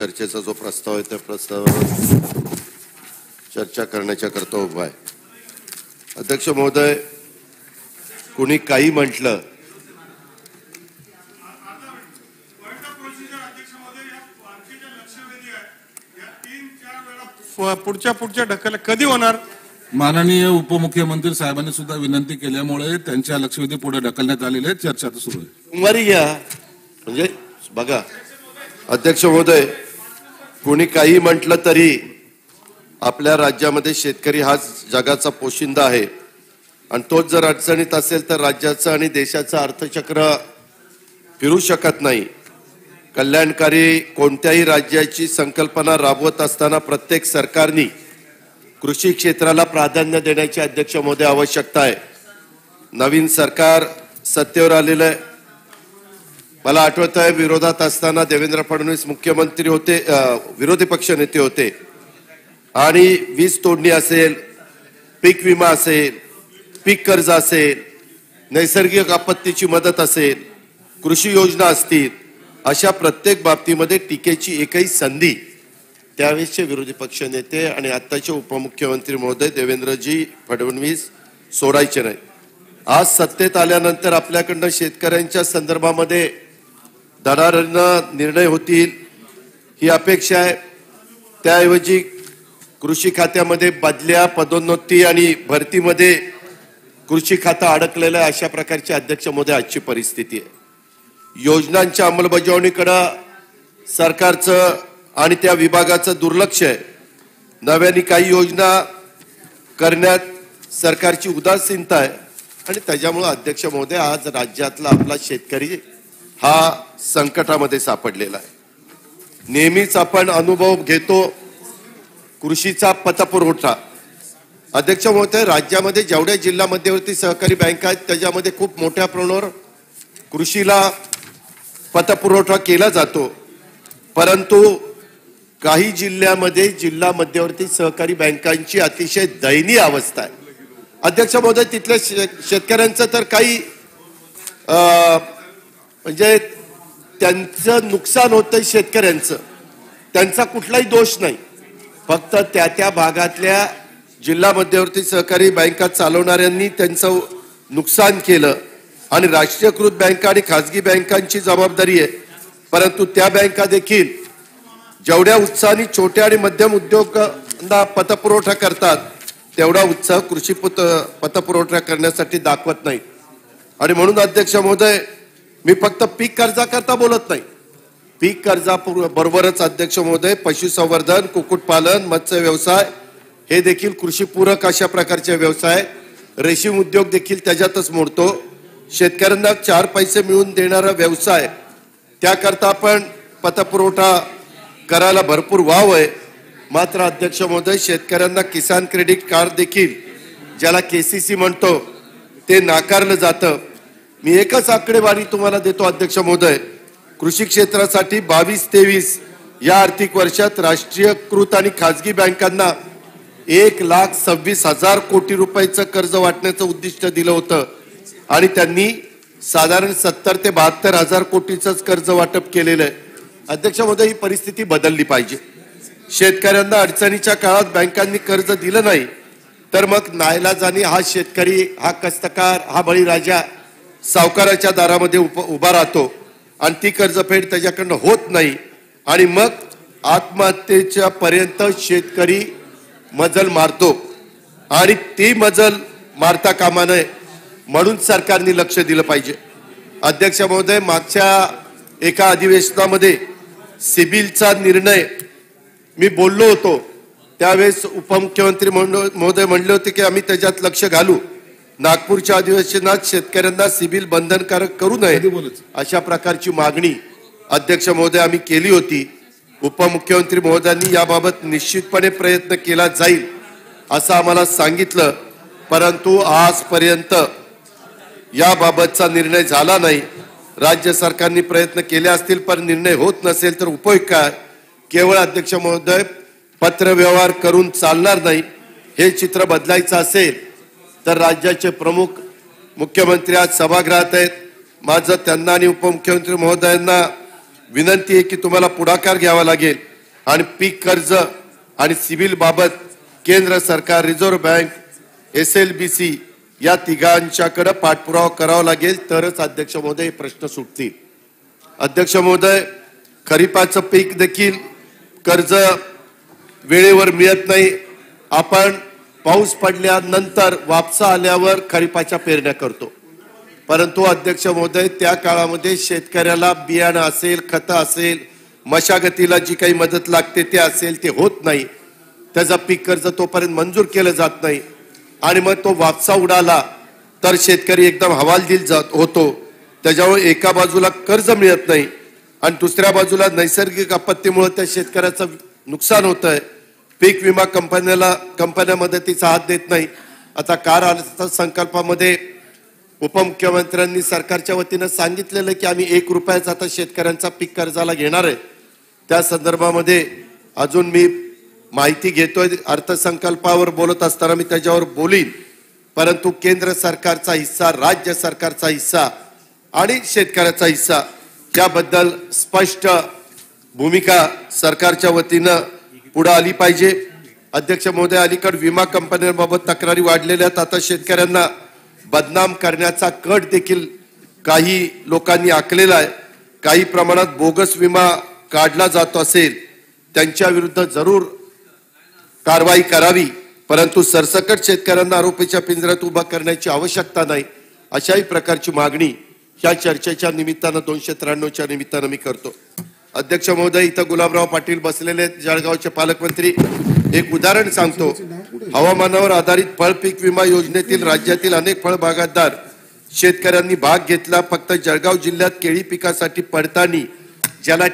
चर्चेचा जो प्रस्ताव आहे त्या प्रस्तावावर चर्चा करण्याच्या करता उभा आहे. अध्यक्ष महोदय, कुणी काही म्हटलं पुढच्या ढकल कधी होणार? माननीय उपमुख्यमंत्री साहेबांनी सुद्धा विनंती केल्यामुळे त्यांच्या लक्षवेधी पुढे ढकलण्यात आलेले चर्चा सुरू आहे. सोमवारी घ्या. म्हणजे बघा अध्यक्ष महोदय, कोणी काही म्हटलं तरी आपल्या राज्यामध्ये शेतकरी हाच जगाचा पोशिंदा आहे आणि तोच जर अडचणीत असेल तर राज्याचं आणि देशाचं अर्थचक्र फिरू शकत नाही. कल्याणकारी कोणत्याही राज्याची संकल्पना राबवत असताना प्रत्येक सरकारने कृषी क्षेत्राला प्राधान्य देण्याची अध्यक्ष महोदय आवश्यकता आहे. नवीन सरकार सत्तेवर आलेलं आहे. मला आठवत आहे विरोधात असताना देवेंद्र फडणवीस मुख्यमंत्री होते, विरोधी पक्ष नेते होते आणि वीज तोडणी असेल, पीक विमा असेल, पीक कर्ज असेल, नैसर्गिक आपत्तीची मदत असेल, कृषी योजना असतील, अशा प्रत्येक बाबतीमध्ये टीकेची एकही संधी त्यावेळेसचे विरोधी पक्ष नेते आणि आत्ताचे उपमुख्यमंत्री महोदय देवेंद्रजी फडणवीस सोडायचे नाही. आज सत्तेत आल्यानंतर आपल्याकडनं शेतकऱ्यांच्या संदर्भामध्ये धडाधडीनं निर्णय होतील ही अपेक्षा आहे. त्याऐवजी कृषी खात्यामध्ये बदल्या, पदोन्नती आणि भरतीमध्ये कृषी खातं अडकलेलं आहे. अशा प्रकारची अध्यक्ष महोदय आजची परिस्थिती आहे. योजनांच्या अंमलबजावणीकडं सरकारचं आणि त्या विभागाचं दुर्लक्ष आहे. नव्याने काही योजना करण्यात सरकारची उदासीनता आहे आणि त्याच्यामुळे अध्यक्ष महोदय आज राज्यातला आपला शेतकरी हा संकटामध्ये सापडलेला आहे. नेहमीच आपण अनुभव घेतो कृषीचा पतपुरवठा. अध्यक्ष महोदय, राज्यामध्ये जेवढ्या जिल्हा मध्यवर्ती सहकारी बँका आहेत त्याच्यामध्ये खूप मोठ्या प्रमाणावर कृषीला पतपुरवठा केला जातो, परंतु काही जिल्ह्यामध्ये जिल्हा मध्यवर्ती सहकारी बँकांची अतिशय दयनीय अवस्था आहे. अध्यक्ष महोदय, तिथल्या शेतकऱ्यांचं तर काही म्हणजे त्यांचं नुकसान होतंय शेतकऱ्यांचं, त्यांचा कुठलाही दोष नाही. फक्त त्या भागातल्या जिल्हा मध्यवर्ती सहकारी बँका चालवणाऱ्यांनी त्यांचं नुकसान केलं आणि राष्ट्रीयकृत बँका आणि खाजगी बँकांची जबाबदारी आहे. परंतु त्या बँका देखील जेवढ्या उत्साहाने छोट्या आणि मध्यम उद्योगांना पतपुरवठा करतात तेवढा उत्साह कृषी पतपुरवठा करण्यासाठी दाखवत नाही. आणि म्हणून अध्यक्ष महोदय, मी फक्त पीक कर्जाकरता बोलत नाही. पीक कर्जाबरोबरच अध्यक्ष महोदय पशुसंवर्धन, कुक्कुटपालन, मत्स्य व्यवसाय हे देखील कृषीपूरक अशा प्रकारचे व्यवसाय, रेशीम उद्योग देखील त्याच्यातच मोडतो. शेतकऱ्यांना 4 पैसे मिळवून देणारा व्यवसाय, त्याकरता आपण पतपुरवठा करायला भरपूर वाव आहे. मात्र अध्यक्ष महोदय, शेतकऱ्यांना किसान क्रेडिट कार्ड देखील, ज्याला केसीसी म्हणतो, ते नाकारलं जातं. मी एकच आकडेवारी तुम्हाला देतो अध्यक्ष महोदय. कृषी क्षेत्रासाठी 22-23 या आर्थिक वर्षात राष्ट्रीयकृत आणि खाजगी बँकांना 1,26,000 कोटी रुपयाचं कर्ज वाटण्याचं उद्दिष्ट दिलं होतं आणि त्यांनी साधारण 70 ते 72,000 कोटीचंच कर्ज वाटप केलेलं आहे. अध्यक्ष महोदय, ही परिस्थिती बदलली पाहिजे. शेतकऱ्यांना अडचणीच्या काळात बँकांनी कर्ज दिलं नाही तर मग नाईलाजाने हा शेतकरी, हा कष्टकार, हा बळीराजा सावकाराच्या दारामध्ये उभा राहतो आणि ती कर्जफेड त्याच्याकडनं होत नाही आणि मग आत्महत्येच्या पर्यंत शेतकरी मजल मारतो आणि ती मजल मारता कामा नये म्हणून सरकारने लक्ष दिलं पाहिजे. अध्यक्ष महोदय, मागच्या एका अधिवेशनामध्ये सिबिलचा निर्णय मी बोललो होतो. त्यावेळेस उपमुख्यमंत्री महोदय म्हणले होते की आम्ही त्याच्यात लक्ष घालू. नागपूरच्या अधिवेशनात शेतकऱ्यांना सिबिल बंधनकारक करू नये अशा प्रकारची मागणी अध्यक्ष महोदय आम्ही केली होती. उपमुख्यमंत्री महोदयांनी याबाबत निश्चितपणे प्रयत्न केला जाईल असं आम्हाला सांगितलं, परंतु आजपर्यंत याबाबतचा निर्णय झाला नाही. राज्य सरकारने प्रयत्न केले असतील पण निर्णय होत नसेल तर उपयोग काय? केवळ अध्यक्ष महोदय पत्रव्यवहार करून चालणार नाही. हे चित्र बदलायचं असेल तर राज्याचे प्रमुख मुख्यमंत्री आज सभागृहात आहेत. माझं त्यांना आणि उपमुख्यमंत्री महोदयांना विनंती आहे की तुम्हाला पुढाकार घ्यावा लागेल आणि पीक कर्ज आणि सिव्हिल बाबत केंद्र सरकार, रिझर्व्ह बँक, SLBC या तिघांच्याकडे पाठपुरावा करावा लागेल, तरच अध्यक्ष महोदय हे प्रश्न सुटतील. अध्यक्ष महोदय, खरीपाचं पीक देखील कर्ज वेळेवर मिळत नाही. आपण पाऊस पडल्यानंतर वापसा आल्यावर खरीपाच्या पेरण्या करतो, परंतु अध्यक्ष महोदय त्या काळामध्ये शेतकऱ्याला बियाणं असेल, खतं असेल, मशागतीला जी काही मदत लागते ते असेल, ते होत नाही. त्याचा पीक कर्ज तोपर्यंत मंजूर केलं जात नाही आणि मग तो वापसा उडाला तर शेतकरी एकदम हवालदिल होतो. त्याच्यामुळे एका बाजूला कर्ज मिळत नाही आणि दुसऱ्या बाजूला नैसर्गिक आपत्तीमुळे त्या शेतकऱ्याचं नुकसान होत आहे. पीक विमा कंपन्या मदतीचा हात देत नाही. आता कार अर्थसंकल्पामध्ये उपमुख्यमंत्र्यांनी सरकारच्या वतीनं सांगितलेलं की आम्ही 1 रुपयाचा आता शेतकऱ्यांचा पीक कर्जाला घेणार आहे. त्या संदर्भामध्ये अजून मी माहिती घेतोय. अर्थसंकल्पावर बोलत असताना मी त्याच्यावर बोलीन, परंतु केंद्र सरकारचा हिस्सा, राज्य सरकारचा हिस्सा आणि शेतकऱ्याचा हिस्सा याबद्दल स्पष्ट भूमिका सरकारच्या वतीनं पुढे आली पाहिजे. अध्यक्ष महोदय, अलीकडे विमा कंपन्यांबाबत तक्रारी वाढलेल्या आहेत. आता शेतकऱ्यांना बदनाम करण्याचा कट देखील काही लोकांनी आखलेला आहे. काही प्रमाणात बोगस विमा काढला जातो असेल त्यांच्या विरुद्ध जरूर कारवाई करावी, परंतु सरसकट शेतकऱ्यांना आरोपीच्या पिंजऱ्यात उभा करण्याची आवश्यकता नाही. अशाही प्रकारची मागणी या चर्चेच्या निमित्तानं 293च्या निमित्तानं मी करतो. अध्यक्ष महोदय, इथं गुलाबराव पाटील बसलेले, जळगावचे पालकमंत्री. एक उदाहरण सांगतो. हवामानावर आधारित फळ पीक विमा योजनेतील राज्यातील अनेक फळ बागायतदार शेतकऱ्यांनी भाग घेतला. फक्त जळगाव जिल्ह्यात केळी पिकासाठी पडताळणी, ज्याला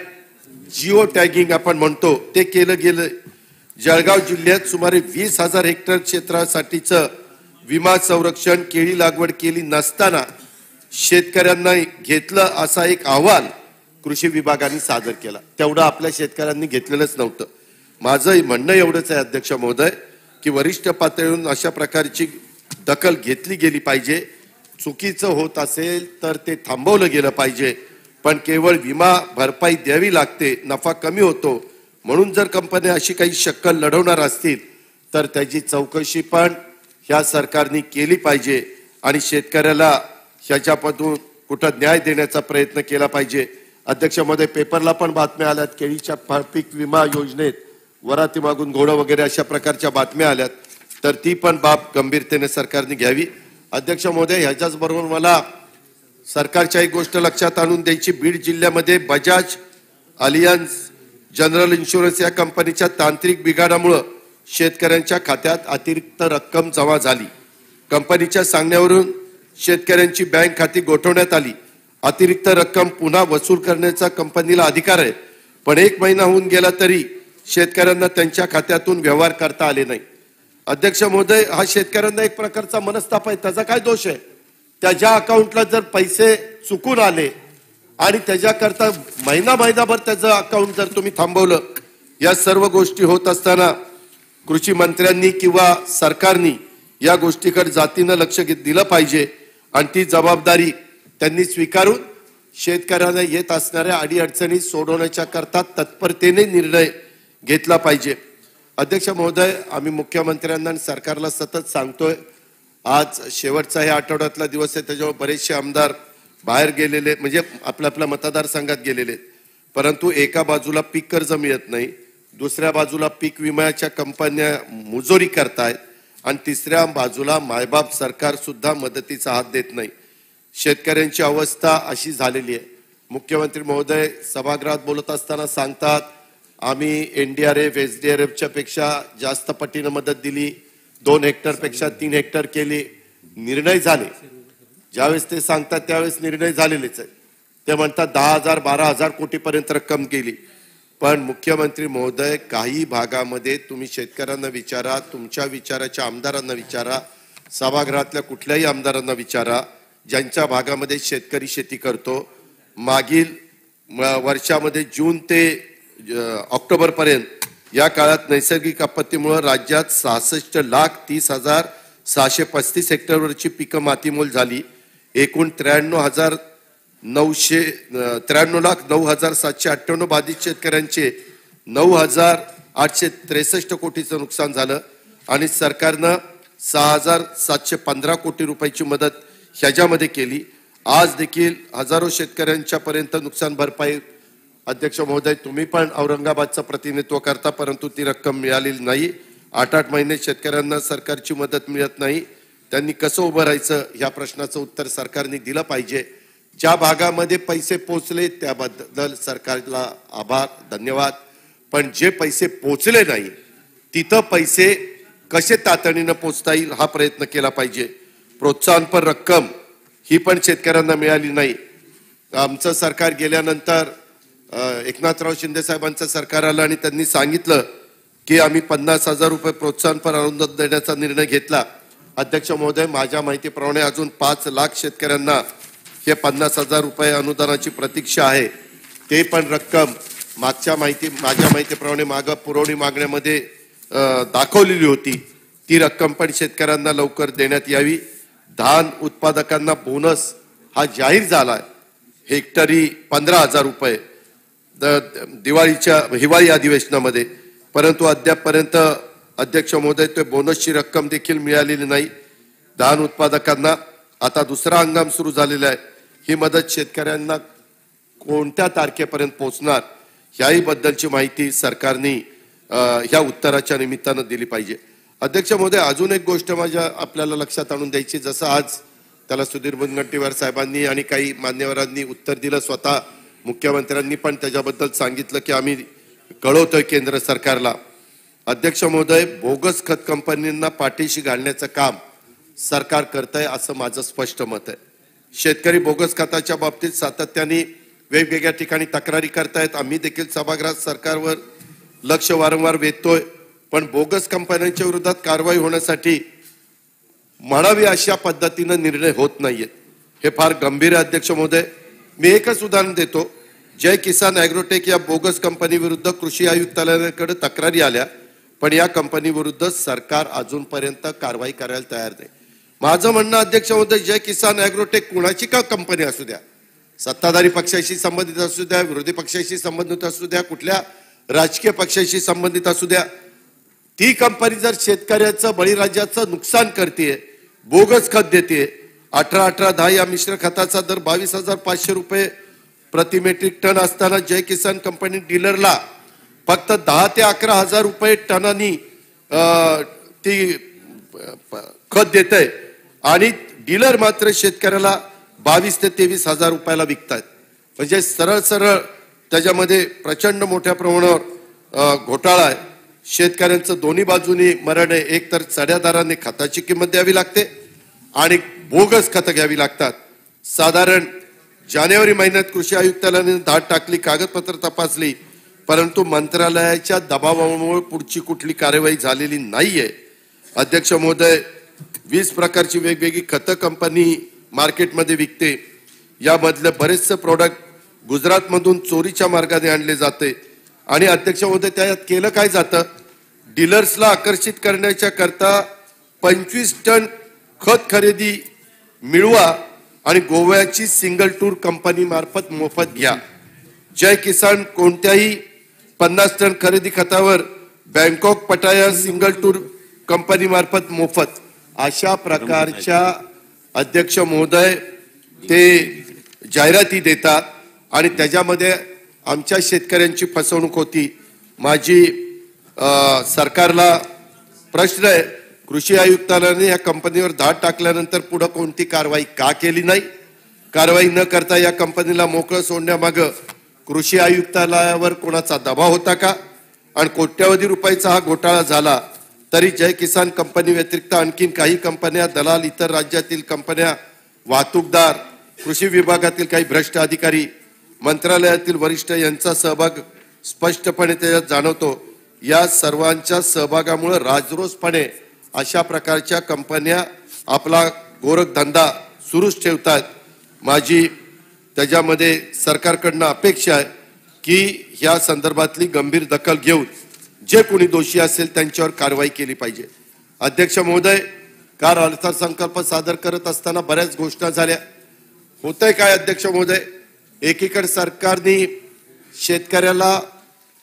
जिओ टॅगिंग आपण म्हणतो, ते केलं गेलं. जळगाव जिल्ह्यात सुमारे 20,000 हेक्टर क्षेत्रासाठीचं विमा संरक्षण केळी लागवड केली नसताना शेतकऱ्यांना घेतलं असा एक अहवाल कृषी विभागाने सादर केला. तेवढं आपल्या शेतकऱ्यांनी घेतलेलंच नव्हतं. माझं म्हणणं एवढंच आहे अध्यक्ष महोदय की वरिष्ठ पातळीवरून अशा प्रकारची दखल घेतली गेली पाहिजे. चुकीचं होत असेल तर ते थांबवलं गेलं पाहिजे, पण केवळ विमा भरपाई द्यावी लागते, नफा कमी होतो म्हणून जर कंपन्या अशी काही शक्कल लढवणार असतील तर त्याची चौकशी पण ह्या सरकारने केली पाहिजे आणि शेतकऱ्याला ह्याच्यापासून कुठं न्याय देण्याचा प्रयत्न केला पाहिजे. अध्यक्ष महोदय, पेपरला पण बातम्या आल्यात केळीच्या फळ पीक विमा योजनेत वराती मागून घोडं वगैरे अशा प्रकारच्या बातम्या आल्यात, तर ती पण बाब गंभीरतेने सरकारने घ्यावी. अध्यक्ष महोदय, ह्याच्याच बरोबर मला सरकारच्या एक गोष्ट लक्षात आणून द्यायची. बीड जिल्ह्यामध्ये बजाज अलियन्स जनरल इन्शुरन्स या कंपनीच्या तांत्रिक बिघाडामुळे शेतकऱ्यांच्या खात्यात अतिरिक्त रक्कम जमा झाली. कंपनीच्या सांगण्यावरून शेतकऱ्यांची बँक खाती गोठवण्यात आली. अतिरिक्त रक्कम पुन्हा वसूल करण्याचा कंपनीला अधिकार आहे, पण 1 महिना होऊन गेला तरी शेतकऱ्यांना त्यांच्या खात्यातून व्यवहार करता आले नाही. अध्यक्ष महोदय, हा शेतकऱ्यांना एक प्रकारचा मनस्ताप आहे. त्याचा काय दोष आहे? त्याच्या अकाउंटला जर पैसे चुकून आले आणि त्याच्याकरता महिनाभर त्याचं अकाउंट जर तुम्ही थांबवलं, या सर्व गोष्टी होत असताना कृषी मंत्र्यांनी किंवा सरकारनी या गोष्टीकडे जातीनं लक्ष दिलं पाहिजे आणि ती जबाबदारी त्यांनी स्वीकारून शेतकऱ्यांना येत असणाऱ्या अडीअडचणी सोडवण्याच्या करता तत्परतेने निर्णय घेतला पाहिजे. अध्यक्ष महोदय, आम्ही मुख्यमंत्र्यांना आणि सरकारला सतत सांगतोय, आज शेवटचा ह्या आठवड्यातला दिवस आहे, त्याच्यावर बरेचसे आमदार बाहेर गेलेले, म्हणजे आपल्या मतदारसंघात गेलेले, परंतु एका बाजूला पीक कर्ज मिळत नाही, दुसऱ्या बाजूला पीक विम्याच्या कंपन्या मुजोरी करतायत आणि तिसऱ्या बाजूला मायबाप सरकार सुद्धा मदतीचा हात देत नाही. शेतकऱ्यांची अवस्था अशी झालेली आहे. मुख्यमंत्री महोदय सभागृहात बोलत असताना सांगतात, आम्ही NDRF SDRFच्या पेक्षा जास्त पटीनं मदत दिली, 2 हेक्टर पेक्षा 3 हेक्टर केली. निर्णय झाले, ज्यावेळेस ते सांगतात त्यावेळेस निर्णय झालेलेच आहे. ते म्हणतात 10,000 12,000 कोटीपर्यंत रक्कम केली. पण मुख्यमंत्री महोदय, काही भागामध्ये तुम्ही शेतकऱ्यांना विचारा, तुमच्या विचाराच्या आमदारांना विचारा, सभागृहातल्या कुठल्याही आमदारांना विचारा, ज्यांच्या भागामध्ये शेतकरी शेती करतो. मागील वर्षामध्ये जून ते ऑक्टोबर पर्यंत या काळात नैसर्गिक आपत्तीमुळे राज्यात 66,30,635 हेक्टरवरची पिकं मातीमोल झाली. एकूण 93,09,0758 बाधित शेतकऱ्यांचे 9,863 कोटीचं नुकसान झालं आणि सरकारनं 6,715 कोटी रुपयाची मदत ह्याच्यामध्ये केली. आज देखील हजारो शेतकऱ्यांच्या पर्यंत नुकसान भरपाई अध्यक्ष महोदय तुम्ही पण औरंगाबादचं प्रतिनिधित्व करता, परंतु ती रक्कम मिळालेली नाही. 8-8 महिने शेतकऱ्यांना सरकारची मदत मिळत नाही. त्यांनी कसं उभं राहायचं ह्या प्रश्नाचं उत्तर सरकारने दिलं पाहिजे. ज्या भागामध्ये पैसे पोचले त्याबद्दल सरकारला आभार धन्यवाद, पण जे पैसे पोचले नाही तिथं पैसे कसे तातडीनं पोचता येईल हा प्रयत्न केला पाहिजे. प्रोत्साहनपर रक्कम ही पण शेतकऱ्यांना मिळाली नाही. आमचं सरकार गेल्यानंतर एकनाथराव शिंदे साहेबांचं सरकार आलं आणि त्यांनी सांगितलं की आम्ही 50,000 रुपये प्रोत्साहनपर अनुदान देण्याचा निर्णय घेतला. अध्यक्ष महोदय, माझ्या माहितीप्रमाणे अजून 5 लाख शेतकऱ्यांना हे 50,000 रुपये अनुदानाची प्रतीक्षा आहे. ते पण रक्कम माझ्या माहितीप्रमाणे मागं पुरवणी मागण्यामध्ये दाखवलेली होती. ती रक्कम पण शेतकऱ्यांना लवकर देण्यात यावी. धान उत्पादकांना बोनस हा जाहीर झालाय, हेक्टरी 15,000 रुपये हिवाळी अधिवेशनामध्ये, परंतु अद्यापपर्यंत अध्यक्ष महोदय ते बोनसची रक्कम देखील मिळालेली नाही. धान उत्पादकांना आता दुसरा हंगाम सुरू झालेला आहे. ही मदत शेतकऱ्यांना कोणत्या तारखेपर्यंत पोहोचणार याही बद्दलची माहिती सरकारने ह्या उत्तराच्या निमित्तानं दिली पाहिजे. अध्यक्ष महोदय, अजून एक गोष्ट आपल्याला लक्षात आणून द्यायची. जसं आज त्याला सुधीर मुनगंटीवार साहेबांनी आणि काही मान्यवरांनी उत्तर दिलं, स्वतः मुख्यमंत्र्यांनी पण त्याच्याबद्दल सांगितलं की आम्ही कळवतोय केंद्र सरकारला. अध्यक्ष महोदय, बोगस खत कंपनींना पाठीशी घालण्याचं काम सरकार करतंय असं माझं स्पष्ट मत आहे. शेतकरी बोगस खताच्या बाबतीत सातत्याने वेगवेगळ्या ठिकाणी तक्रारी करतायत. आम्ही देखील सभागृहात सरकारवर लक्ष वारंवार वेधतोय, पण बोगस कंपन्यांच्या विरोधात कारवाई होण्यासाठी म्हणावी अशा पद्धतीनं निर्णय होत नाहीयेत. हे फार गंभीर आहे अध्यक्ष महोदय. मी एकच उदाहरण देतो. जय किसान ॲग्रोटेक या बोगस कंपनी विरुद्ध कृषी आयुक्तालयाकडे तक्रारी आल्या, पण या कंपनी विरुद्ध सरकार अजूनपर्यंत कारवाई करायला तयार नाही. माझं म्हणणं अध्यक्ष महोदय, जय किसान ॲग्रोटेक कुणाची का कंपनी असू द्या, सत्ताधारी पक्षाशी संबंधित असू द्या, विरोधी पक्षाशी संबंधित असू द्या, कुठल्या राजकीय पक्षाशी संबंधित असू द्या, ती कंपनी जर शेतकऱ्याचं बळीराजाचं नुकसान करते, बोगस खत देते, 18-18-10 या मिश्र खताचा दर 22,500 रुपये प्रति मेट्रिक टन असताना जय किसान कंपनी डीलरला फक्त 10 ते 11,000 रुपये टनानी ती खत देते आणि डीलर मात्र शेतकऱ्याला 22 ते 23,000 रुपयाला विकतात. म्हणजे सरळ सरळ त्याच्यामध्ये प्रचंड मोठ्या प्रमाणावर घोटाळा आहे. शेतकऱ्यांचं दोन्ही बाजूनी मरण आहे. एक तर चढ्या दराने खताची किंमत द्यावी लागते आणि बोगस खतं घ्यावी लागतात. साधारण जानेवारी महिन्यात कृषी आयुक्तालयाने धाड टाकली, कागदपत्र तपासली, परंतु मंत्रालयाच्या दबावामुळे पुढची कुठली कार्यवाही झालेली नाहीये. अध्यक्ष महोदय, 20 प्रकारची वेगवेगळी खतं कंपनी मार्केटमध्ये विकते. यामधले बरेचसे प्रोडक्ट गुजरातमधून चोरीच्या मार्गाने आणले जाते आणि अध्यक्ष महोदय, त्यात केलं काय जातं, डीलर्सला आकर्षित करण्याच्या करता 25 टन खत खरेदी मिळवा आणि गोव्याची सिंगल टूर कंपनी मार्फत मोफत घ्या. जय किसान कोणत्याही 50 टन खरेदी खतावर बँकॉक पटाया सिंगल टूर कंपनी मार्फत मोफत, अशा प्रकारच्या अध्यक्ष महोदय ते जाहिराती देतात आणि त्याच्यामध्ये आमच्या शेतकऱ्यांची फसवणूक होती. माझी सरकारला प्रश्न आहे, कृषी आयुक्तालयाने या कंपनीवर धाड टाकल्यानंतर पुढे कोणती कारवाई का केली नाही? कारवाई न करता या कंपनीला मोकळं सोडण्यामागं कृषी आयुक्तालयावर कोणाचा दबाव होता का? आणि कोट्यवधी रुपयाचा हा घोटाळा झाला तरी जय किसान कंपनी व्यतिरिक्त आणखीन काही कंपन्या, दलाल, इतर राज्यातील कंपन्या, वाहतूकदार, कृषी विभागातील काही भ्रष्ट अधिकारी, मंत्रालयातील वरिष्ठ यांचा सहभाग स्पष्टपणे त्याच्यात जाणवतो. या सर्वांच्या सहभागामुळे राजरोसपणे अशा प्रकारच्या कंपन्या आपला गोरखधंदा सुरूच ठेवतात. माझी त्याच्यामध्ये सरकारकडनं अपेक्षा आहे की या संदर्भातली गंभीर दखल घेऊन जे कोणी दोषी असेल त्यांच्यावर कारवाई केली पाहिजे. अध्यक्ष महोदय, काल अर्थसंकल्प सादर करत असताना बऱ्याच घोषणा झाल्या. होतंय काय अध्यक्ष महोदय, एकीकडे सरकारने शेतकऱ्याला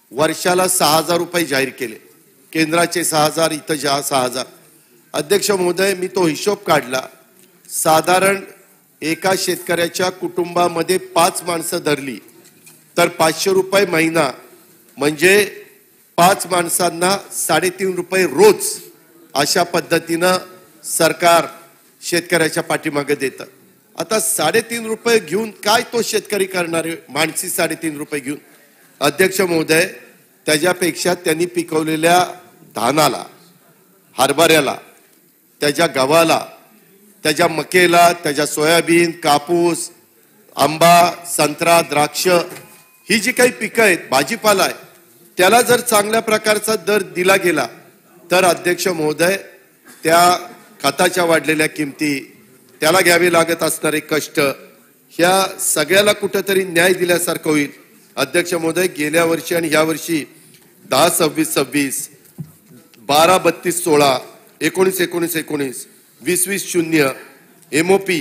वर्षाला 6,000 रुपये जाहीर केले. केंद्राचे 6,000, इथं 6,000. अध्यक्ष महोदय, मी तो हिशोब काढला. साधारण एका शेतकऱ्याच्या कुटुंबामध्ये 5 माणसं धरली तर 500 रुपये महिना, म्हणजे 5 माणसांना 3.5 रुपये रोज. अशा पद्धतीनं सरकार शेतकऱ्याच्या पाठीमागे देतं. आता 3.5 रुपये घेऊन काय तो शेतकरी करणार आहे? माणसी 3.5 रुपये घेऊन. अध्यक्ष महोदय, त्याच्यापेक्षा त्यांनी पिकवलेल्या धानाला, हरभऱ्याला, त्याच्या गव्हाला, त्याच्या मकेला, त्याच्या सोयाबीन, कापूस, आंबा, संत्रा, द्राक्ष, ही जी काही पिकं आहेत, भाजीपाला आहे, त्याला जर चांगल्या प्रकारचा दर दिला गेला तर अध्यक्ष महोदय, त्या खताच्या वाढलेल्या किमती, त्याला घ्यावे लागत असणारे कष्ट, ह्या सगळ्याला कुठेतरी न्याय दिल्यासारखं होईल. अध्यक्ष महोदय, गेल्या वर्षी आणि या वर्षी 10-26-26, 12-32-16, 19-19-19, 20-20-0, MOP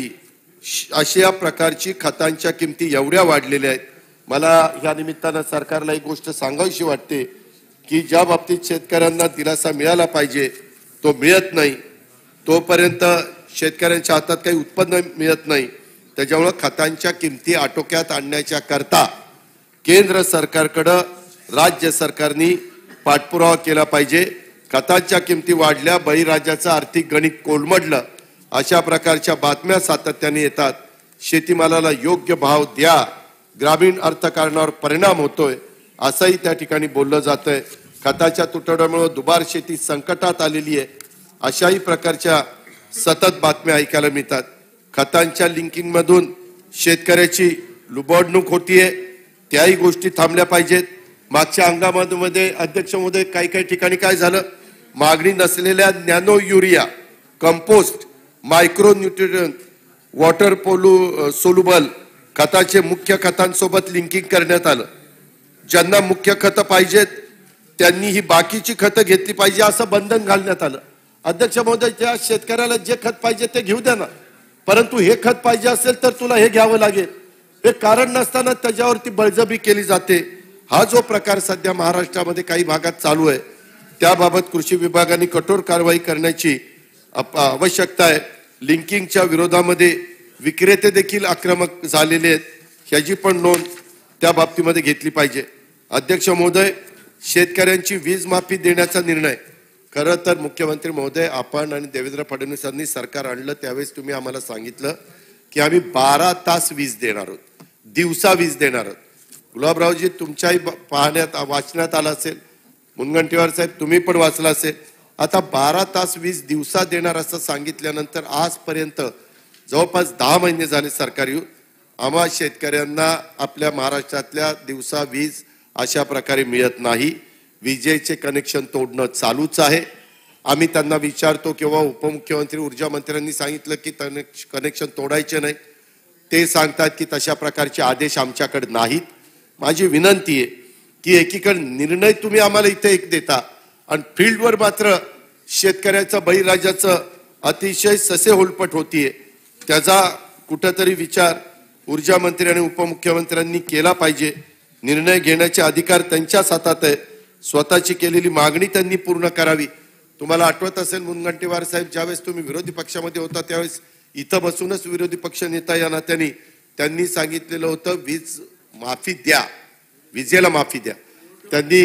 अशा प्रकारची खतांच्या किमती एवढ्या वाढलेल्या आहेत. मला या निमित्तानं सरकारला एक गोष्ट सांगावीशी वाटते की ज्या बाबतीत शेतकऱ्यांना दिलासा मिळाला पाहिजे तो मिळत नाही. तोपर्यंत शेतकऱ्यांच्या हातात काही उत्पन्न मिळत नाही. त्याच्यामुळे खतांच्या किमती आटोक्यात आणण्याच्या करता केंद्र सरकारकडे राज्य सरकारनी पाठपुरावा केला पाहिजे. खतांच्या किमती वाढल्या, बळीराजाचं आर्थिक गणित कोलमडलं, अशा प्रकारच्या बातम्या सातत्याने येतात. शेतीमालाला योग्य भाव द्या, ग्रामीण अर्थकारणावर परिणाम होतोय असंही त्या ठिकाणी बोललं जातंय. खताच्या तुटवड्यामुळे दुबार शेती संकटात आलेली आहे, अशाही प्रकारच्या सतत बातम्या ऐकायला मिळतात. खतांच्या लिंकिंग मधून शेतकऱ्याची लुबाडणूक होतीये, त्याही गोष्टी थांबल्या पाहिजेत. मागच्या हंगामामध्ये अध्यक्ष महोदय, काही ठिकाणी काय झालं, मागणी नसलेल्या nano urea, compost, micro nutrient, water soluble खताचे मुख्य खतांसोबत लिंकिंग करण्यात आलं. ज्यांना मुख्य खतं पाहिजेत त्यांनी ही बाकीची खतं घेतली पाहिजे असं बंधन घालण्यात आलं. अध्यक्ष महोदय, त्या शेतकऱ्याला जे खत पाहिजे ते घेऊ द्या ना, परंतु हे खत पाहिजे असेल तर तुला हे घ्यावं लागेल, हे कारण नसताना त्याच्यावरती बळजबरी केली जाते. हा जो प्रकार सध्या महाराष्ट्रामध्ये काही भागात चालू आहे, त्याबाबत कृषी विभागाने कठोर कारवाई करण्याची आवश्यकता आहे. लिंकिंगच्या विरोधामध्ये विक्रेते देखील आक्रमक झालेले आहेत, ह्याची पण नोंद त्या बाबतीमध्ये घेतली पाहिजे. अध्यक्ष महोदय, शेतकऱ्यांची वीज माफी देण्याचा निर्णय, खरं तर मुख्यमंत्री महोदय, आपण आणि देवेंद्र फडणवीसांनी सरकार आणलं त्यावेळेस तुम्ही आम्हाला सांगितलं की आम्ही 12 तास वीज देणार आहोत, दिवसा वीज देणार आहोत. गुलाबरावजी, तुमच्याही पाहण्यात वाचण्यात आलं असेल, मुनगंटीवार साहेब तुम्ही पण वाचला असेल. आता 12 तास वीज दिवसा देणार असं सांगितल्यानंतर आजपर्यंत जवळपास 10 महिने झाले सरकार येऊन, आम्हा शेतकऱ्यांना आपल्या महाराष्ट्रातल्या दिवसा वीज अशा प्रकारे मिळत नाही. विजेचे कनेक्शन तोडणं चालूच आहे. आम्ही त्यांना विचारतो किंवा उपमुख्यमंत्री ऊर्जा मंत्र्यांनी सांगितलं की कनेक्शन तोडायचे नाही, ते सांगतात की तशा प्रकारचे आदेश आमच्याकडे नाहीत. माझी विनंती आहे की एकीकडे निर्णय तुम्ही आम्हाला इथे एक देता आणि फील्डवर मात्र शेतकऱ्याचं, बळीराजाचं अतिशय ससे होलपट होतीये. त्याचा कुठेतरी विचार ऊर्जा मंत्री आणि उपमुख्यमंत्र्यांनी केला पाहिजे. निर्णय घेण्याचे अधिकार त्यांच्याच हातात आहे. स्वतःची केलेली मागणी त्यांनी पूर्ण करावी. तुम्हाला आठवत असेल मुनगंटीवार साहेब, ज्यावेळेस तुम्ही विरोधी पक्षामध्ये होता त्यावेळेस इथं बसूनच विरोधी पक्ष नेता या नात्याने त्यांनी सांगितलेलं होतं वीज माफी द्या, विजेला माफी द्या. त्यांनी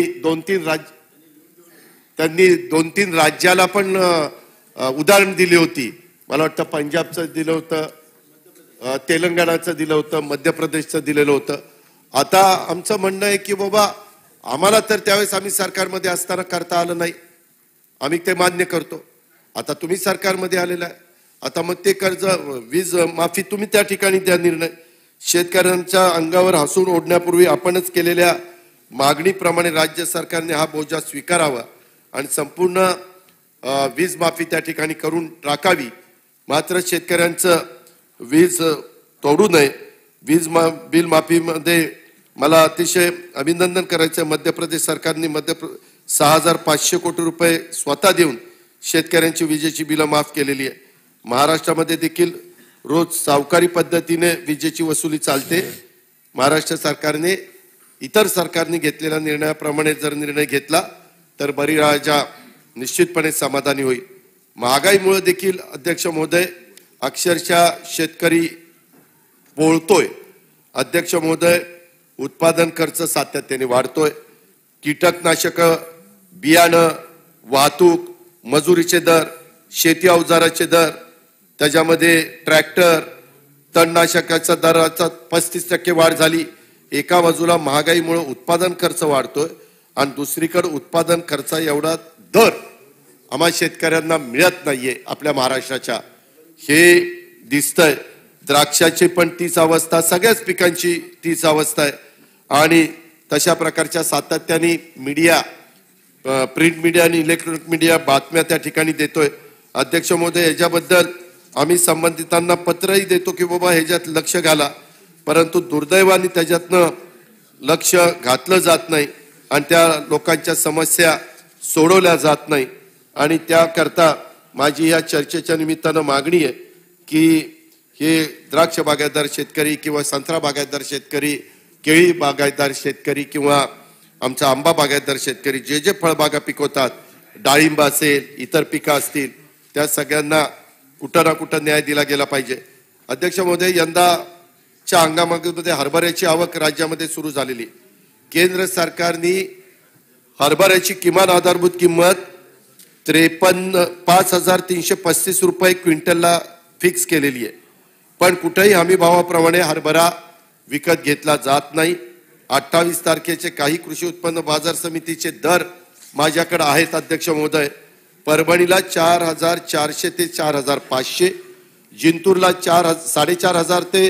2-3 राज्याला पण उदाहरण दिली होती. मला वाटतं पंजाबचं दिलं होतं, तेलंगणाचं दिलं होतं, मध्य प्रदेशचं दिलेलं होतं. आता आमचं म्हणणं आहे की बाबा, आम्हाला तर त्यावेळेस आम्ही सरकारमध्ये असताना करता आलं नाही, आम्ही ते मान्य करतो. आता तुम्ही सरकारमध्ये आलेला आहे, आता मग ते कर्ज, वीज माफी तुम्ही त्या ठिकाणी द्या निर्णय. शेतकऱ्यांच्या अंगावर हसून ओढण्यापूर्वी आपणच केलेल्या मागणीप्रमाणे राज्य सरकारने हा बोजा स्वीकारावा आणि संपूर्ण वीज माफी त्या ठिकाणी करून टाकावी. मात्र शेतकऱ्यांचं वीज तोडू नये. बिल माफीमध्ये मला अतिशय अभिनंदन करायचं. मध्य प्रदेश सरकारने 6,500 कोटी रुपये स्वतः देऊन शेतकऱ्यांची विजेची बिलं माफ केलेली आहे. महाराष्ट्रामध्ये देखील रोज सावकारी पद्धतीने विजेची वसुली चालते. महाराष्ट्र सरकारने इतर सरकारने घेतलेल्या निर्णयाप्रमाणे जर निर्णय घेतला तर बळीराजा निश्चितपणे समाधानी होईल. महागाईमुळे देखील अध्यक्ष महोदय अक्षरशः शेतकरी बोलतोय. अध्यक्ष महोदय उत्पादन खर्च सातत्याने वाढतोय. कीटकनाशक, बियाणं, वाहतूक, मजुरीचे दर, शेती अवजाराचे दर, त्याच्यामध्ये ट्रॅक्टर, तणनाशकाच्या दराचा 35% वाढ झाली. एका बाजूला महागाईमुळे उत्पादन खर्च वाढतोय आणि दुसरीकडे उत्पादन खर्च एवढा दर आम्हा शेतकऱ्यांना मिळत नाहीये आपल्या महाराष्ट्राच्या. हे दिसतंय. द्राक्षाची पण तीच अवस्था, सगळ्याच पिकांची तीच अवस्था आहे. आणि तशा प्रकारच्या सातत्याने मीडिया, प्रिंट मीडिया आणि इलेक्ट्रॉनिक मीडिया बातम्या त्या ठिकाणी देतोय. अध्यक्ष महोदय, याच्याबद्दल आम्ही संबंधितांना पत्रही देतो की बाबा ह्याच्यात लक्ष घाला, परंतु दुर्दैवाने त्याच्यातनं लक्ष घातलं जात नाही आणि त्या लोकांच्या समस्या सोडवल्या जात नाही. आणि त्याकरता माझी या चर्चेच्या निमित्तानं मागणी आहे की हे द्राक्ष बागायतदार शेतकरी किंवा संत्रा बागायतदार शेतकरी, केळी बागायतदार शेतकरी किंवा आमचा आंबा बागायतदार शेतकरी जे जे फळबागा पिकवतात, डाळिंब असेल, इतर पिकं असतील, त्या सगळ्यांना कुठं ना कुठं न्याय दिला गेला पाहिजे. अध्यक्ष महोदय, यंदाच्या हंगामामध्ये हरभऱ्याची आवक राज्यामध्ये सुरू झालेली. केंद्र सरकारने हरभऱ्याची किमान आधारभूत किंमत 5,335 रुपये क्विंटलला फिक्स केलेली आहे. पण कुठेही हमी भावाप्रमाणे हरभरा विकत घेतला जात नाही. 28 तारखेचे काही कृषी उत्पन्न बाजार समितीचे दर माझ्याकडे आहेत अध्यक्ष महोदय. परभणीला 4,400 ते 4,500, जिंतूरला 4,500 ते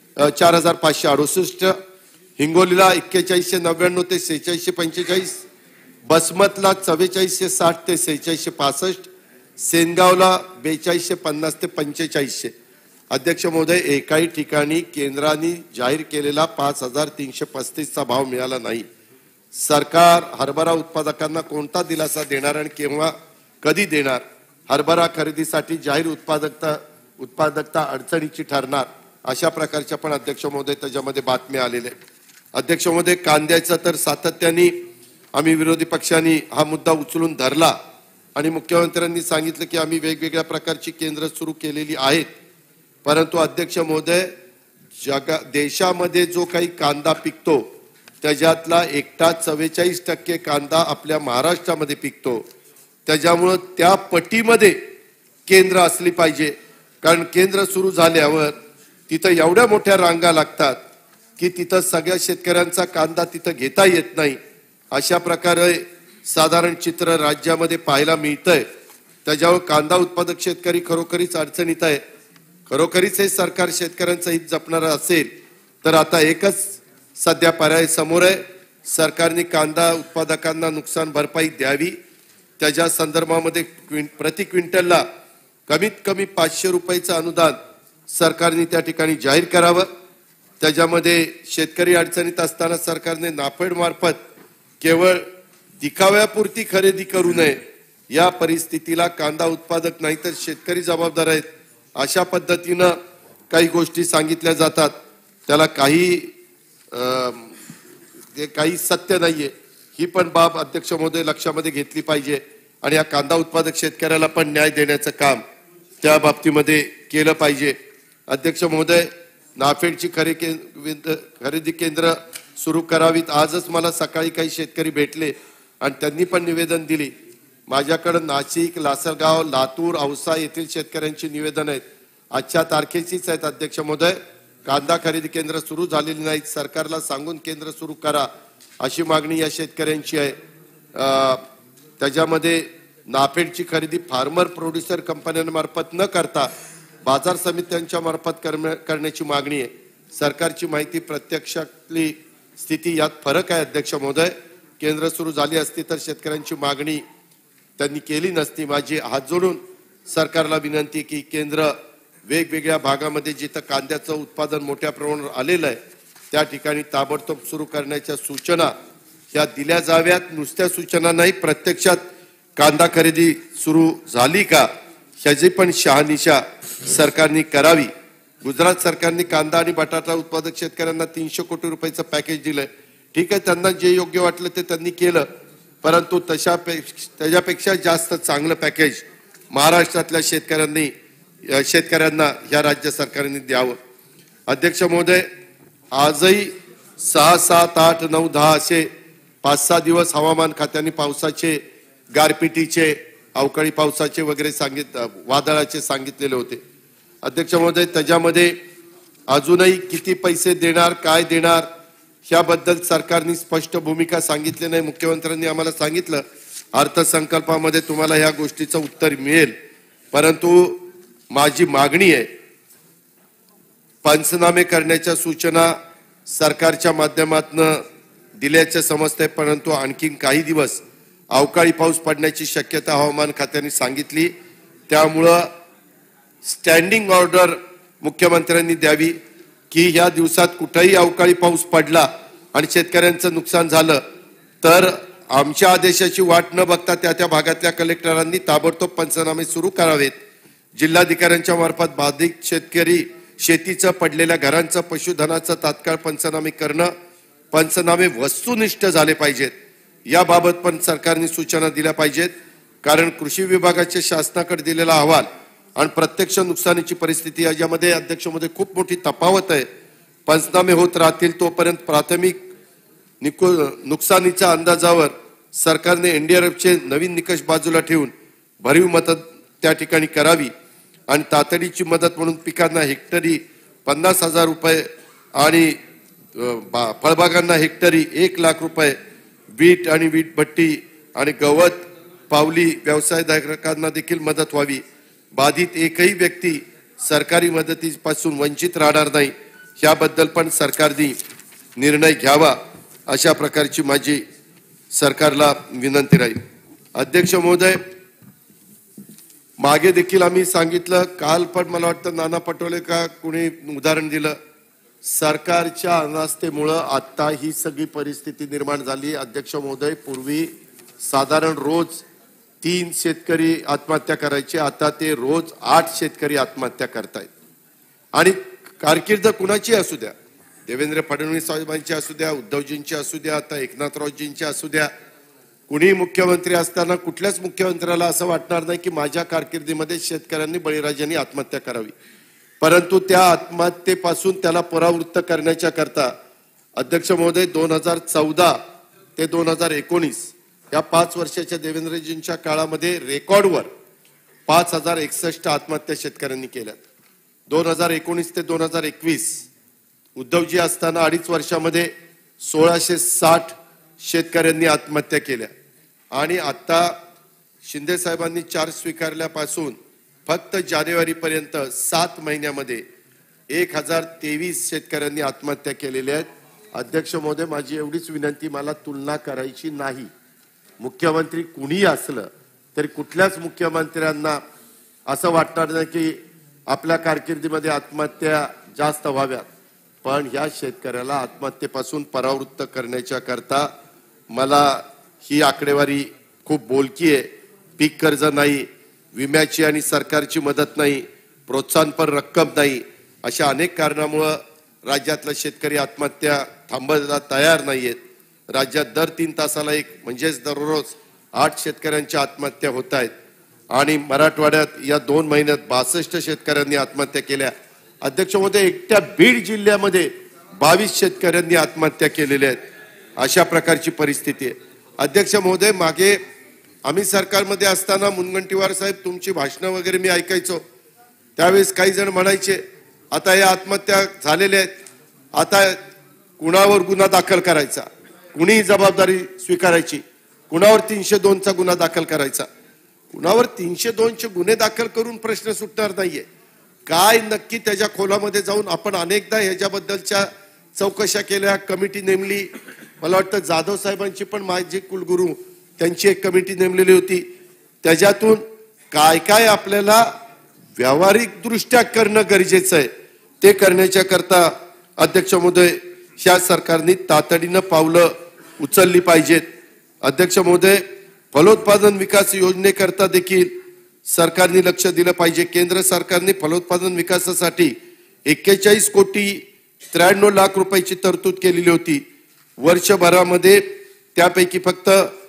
4,568, हिंगोलीला 4199 ते 4645, बसमतला 4460 ते 4665, सेनगावला 4250 ते 4500. अध्यक्ष महोदय, एकाही ठिकाणी केंद्राने जाहीर केलेला 5,335चा भाव मिळाला नाही. सरकार हरभरा उत्पादकांना कोणता दिलासा देणार आणि केव्हा कधी देणार? हरभरा खरेदीसाठी जाहीर उत्पादकता अडचणीची ठरणार, अशा प्रकारच्या पण अध्यक्ष महोदय त्याच्यामध्ये बातम्या आलेल्या आहेत. अध्यक्ष महोदय, कांद्याचा तर सातत्याने आम्ही विरोधी पक्षांनी हा मुद्दा उचलून धरला आणि मुख्यमंत्र्यांनी सांगितलं की आम्ही वेगवेगळ्या प्रकारची केंद्र सुरू केलेली आहेत. परंतु अध्यक्ष महोदय, देशामध्ये जो काही कांदा पिकतो त्याच्यातला एकटा 44% कांदा आपल्या महाराष्ट्रामध्ये पिकतो. त्याच्यामुळं त्या पट्टीमध्ये केंद्र असली पाहिजे, कारण केंद्र सुरू झाल्यावर तिथं एवढ्या मोठ्या रांगा लागतात की तिथं सगळ्या शेतकऱ्यांचा कांदा तिथं घेता येत नाही. अशा प्रकारे साधारण चित्र राज्यामध्ये पाहायला मिळतंय. त्याच्यावर कांदा उत्पादक शेतकरी खरोखरीच अडचणीत आहे. खरोखरीच हे सरकार शेतकऱ्यांचं हित जपणारं असेल तर आता एकच सध्या पर्याय समोर आहे. सरकारने कांदा उत्पादकांना नुकसान भरपाई द्यावी. त्याच्या संदर्भामध्ये प्रति क्विंटलला कमीत कमी 500 रुपयाचं अनुदान सरकारने त्या ठिकाणी जाहीर करावं. त्याच्यामध्ये शेतकरी अडचणीत असताना सरकारने नाफेड मार्फत केवळ दिखाव्यापुरती खरेदी करू नये. या परिस्थितीला कांदा उत्पादक नाही तर शेतकरी जबाबदार आहेत, अशा पद्धतीनं काही गोष्टी सांगितल्या जातात. त्याला काही सत्य नाहीये. ही पण बाब अध्यक्ष महोदय लक्षामध्ये घेतली पाहिजे आणि या कांदा उत्पादक शेतकऱ्याला पण न्याय देण्याचं काम त्या बाबतीमध्ये केलं पाहिजे. अध्यक्ष महोदय, नाफेडची खरेदी केंद्र सुरू करावीत. आजच मला सकाळी काही शेतकरी भेटले आणि त्यांनी पण निवेदन दिली. माझ्याकडे नाशिक, लासलगाव, लातूर, औसा येथील शेतकऱ्यांची निवेदन आहेत. आजच्या तारखेचीच आहेत अध्यक्ष महोदय. कांदा खरेदी केंद्र सुरू झालेली नाहीत, सरकारला सांगून केंद्र सुरू करा, अशी मागणी या शेतकऱ्यांची आहे. त्याच्यामध्ये नाफेडची खरेदी फार्मर प्रोड्युसर कंपन्यांमार्फत न करता बाजार समित्यांच्या मार्फत करण्याची मागणी आहे. सरकारची माहिती प्रत्यक्षातली स्थिती यात फरक आहे अध्यक्ष महोदय. केंद्र सुरू झाली असती तर शेतकऱ्यांची मागणी त्यांनी केली नसती. माझी हात जोडून सरकारला विनंती की केंद्र वेगवेगळ्या भागामध्ये जिथं कांद्याचं उत्पादन मोठ्या प्रमाणावर आलेलं आहे त्या ठिकाणी ताबडतोब सुरू करण्याच्या सूचना ह्या दिल्या जाव्यात. नुसत्या सूचना नाही, प्रत्यक्षात कांदा खरेदी सुरू झाली का ह्याची पण शहानिशा सरकारने करावी. गुजरात सरकारने कांदा आणि बटाटा उत्पादक शेतकऱ्यांना 300 कोटी रुपयाचं पॅकेज दिलंय. ठीक आहे, त्यांना जे योग्य वाटलं ते त्यांनी केलं, परंतु त्याच्यापेक्षा जास्त चांगलं पॅकेज महाराष्ट्रातल्या शेतकऱ्यांना या राज्य सरकारने द्यावं. अध्यक्ष महोदय, आजही 6, 7, 8, 9, 10 असे 5-6 दिवस हवामान खात्याने पावसाचे, गारपिटीचे, अवकाळी पावसाचे वगैरे वादळाचे सांगितलेले होते. अध्यक्ष महोदय, त्याच्यामध्ये अजूनही किती पैसे देणार, काय देणार याबद्दल सरकारने स्पष्ट भूमिका सांगितली नाही. मुख्यमंत्र्यांनी आम्हाला सांगितलं अर्थसंकल्पामध्ये तुम्हाला ह्या गोष्टीचं उत्तर मिळेल, परंतु माझी मागणी आहे, पंचनामे करण्याच्या सूचना सरकारच्या माध्यमातून दिल्याचे समजते, परंतु आणखीन काही दिवस अवकाळी पाऊस पडण्याची शक्यता हवामान खात्याने सांगितली. त्यामुळं स्टँडिंग ऑर्डर मुख्यमंत्र्यांनी द्यावी की या दिवसात कुठेही अवकाळी पाऊस पडला आणि शेतकऱ्यांचं नुकसान झालं तर आमच्या आदेशाची वाट न बघता त्या भागातल्या कलेक्टरांनी ताबडतोब पंचनामे सुरू करावेत. जिल्हाधिकाऱ्यांच्या मार्फत बाधित शेतकरी शेतीचं, पडलेल्या घरांचं, पशुधनाचं तात्काळ पंचनामे करणं, पंचनामे वस्तुनिष्ठ झाले पाहिजेत याबाबत पण सरकारने सूचना दिल्या पाहिजेत. कारण कृषी विभागाच्या शासनाकडे दिलेला अहवाल आणि प्रत्यक्ष नुकसानीची परिस्थिती याच्यामध्ये अध्यक्ष महोदय खूप मोठी तफावत आहे. पंचनामे होत राहतील तोपर्यंत प्राथमिक नुकसानीच्या अंदाजावर सरकारने एनडीआरएफचे नवीन निकष बाजूला ठेवून भरीव मदत त्या ठिकाणी करावी आणि तातडीची मदत म्हणून पिकांना हेक्टरी 50,000 रुपये आणि फळबागांना हेक्टरी 1,00,000 रुपये, वीट आणि वीट भट्टी आणि गवत पावली व्यवसायधारकांना देखील मदत व्हावी. बाधित एकही व्यक्ती सरकारी मदतीपासून वंचित राहणार नाही याबद्दल पण सरकारने निर्णय घ्यावा, अशा प्रकारची माझी सरकारला विनंती राहील. अध्यक्ष महोदय, मागे देखील आम्ही सांगितलं, काल पण मला वाटतं नाना पटोले का कुणी उदाहरण दिलं, सरकारच्या अनास्थेमुळं आता ही सगळी परिस्थिती निर्माण झाली. अध्यक्ष महोदय, पूर्वी साधारण रोज 3 शेतकरी आत्महत्या करायचे, आता ते रोज 8 शेतकरी आत्महत्या करतायत. आणि कारकीर्द कुणाची असू द्या, देवेंद्र फडणवीस साहेबांची असू द्या, उद्धवजींची असू द्या, आता एकनाथरावजींची असू द्या, कुणी मुख्यमंत्री असताना कुठल्याच मुख्यमंत्र्याला असं वाटणार नाही की माझ्या कारकिर्दीमध्ये शेतकऱ्यांनी, बळीराजांनी आत्महत्या करावी. परंतु त्या आत्महत्येपासून त्याला परावृत्त करण्याच्या करता अध्यक्ष महोदय 2014 ते 2019 या 5 वर्षाच्या देवेंद्रजींच्या काळामध्ये रेकॉर्डवर 5,061 आत्महत्या शेतकऱ्यांनी केल्या. 2019 ते 2021 उद्धवजी असताना 2.5 वर्षामध्ये 1,660 शेतकऱ्यांनी आत्महत्या केल्या. आणि आता शिंदे साहेबांनी 4 स्वीकारल्यापासून फक्त जानेवारी पर्यंत 7 महिन्यामध्ये 1,023 शेतकऱ्यांनी आत्महत्या केलेल्या आहेत. अध्यक्ष महोदय, माझी एवढीच विनंती, मला तुलना करायची नाही. मुख्यमंत्री कुणीही असलं तरी कुठल्याच मुख्यमंत्र्यांना असं वाटणार नाही की आपल्या कारकिर्दीमध्ये आत्महत्या जास्त व्हाव्यात, पण ह्या शेतकऱ्याला आत्महत्येपासून परावृत्त करण्याच्या करता मला ही आकडेवारी खूप बोलकी आहे. पीक कर्ज नाही, विम्याची आणि सरकारची मदत नाही, प्रोत्साहनपर रक्कम नाही, अशा अनेक कारणामुळे राज्यातला शेतकरी आत्महत्या थांबायला तयार नाहीयेत. राज्यात दर 3 तासाला एक म्हणजेच दररोज 8 शेतकऱ्यांच्या आत्महत्या होत आहेत. आणि मराठवाड्यात या 2 महिन्यात 62 शेतकऱ्यांनी आत्महत्या केल्या. अध्यक्ष महोदय, एकट्या बीड जिल्ह्यामध्ये 22 शेतकऱ्यांनी आत्महत्या केलेल्या आहेत. अशा प्रकारची परिस्थिती आहे. अध्यक्ष महोदय, मागे आम्ही सरकारमध्ये असताना मुनगंटीवार साहेब तुमची भाषणं वगैरे मी ऐकायचो, त्यावेळेस काही जण म्हणायचे आता या आत्महत्या झालेल्या आहेत, आता कुणावर गुन्हा दाखल करायचा, कुणी जबाबदारी स्वीकारायची, कुणावर 302चा गुन्हा दाखल करायचा. कुणावर 302चे गुन्हे दाखल करून प्रश्न सुटणार नाहीये. काय नक्की त्याच्या खोलामध्ये जाऊन आपण अनेकदा ह्याच्याबद्दलच्या चौकशा केल्या, कमिटी नेमली. मला वाटतं जाधव साहेबांची पण माजी कुलगुरू त्यांची एक कमिटी नेमलेली होती. त्याच्यातून काय काय आपल्याला व्यावहारिक दृष्ट्या करणं गरजेचं आहे ते करण्याच्या करता अध्यक्ष महोदय ह्या सरकारने तातडीनं पावलं उचलली पाहिजेत. अध्यक्ष महोदय, फलोत्पादन विकास योजनेकरता देखील सरकारने लक्ष दिलं पाहिजे. केंद्र सरकारने फलोत्पादन विकासासाठी 41 कोटी 93 लाख रुपयाची तरतूद केलेली होती. वर्षभरामध्ये त्यापैकी फक्त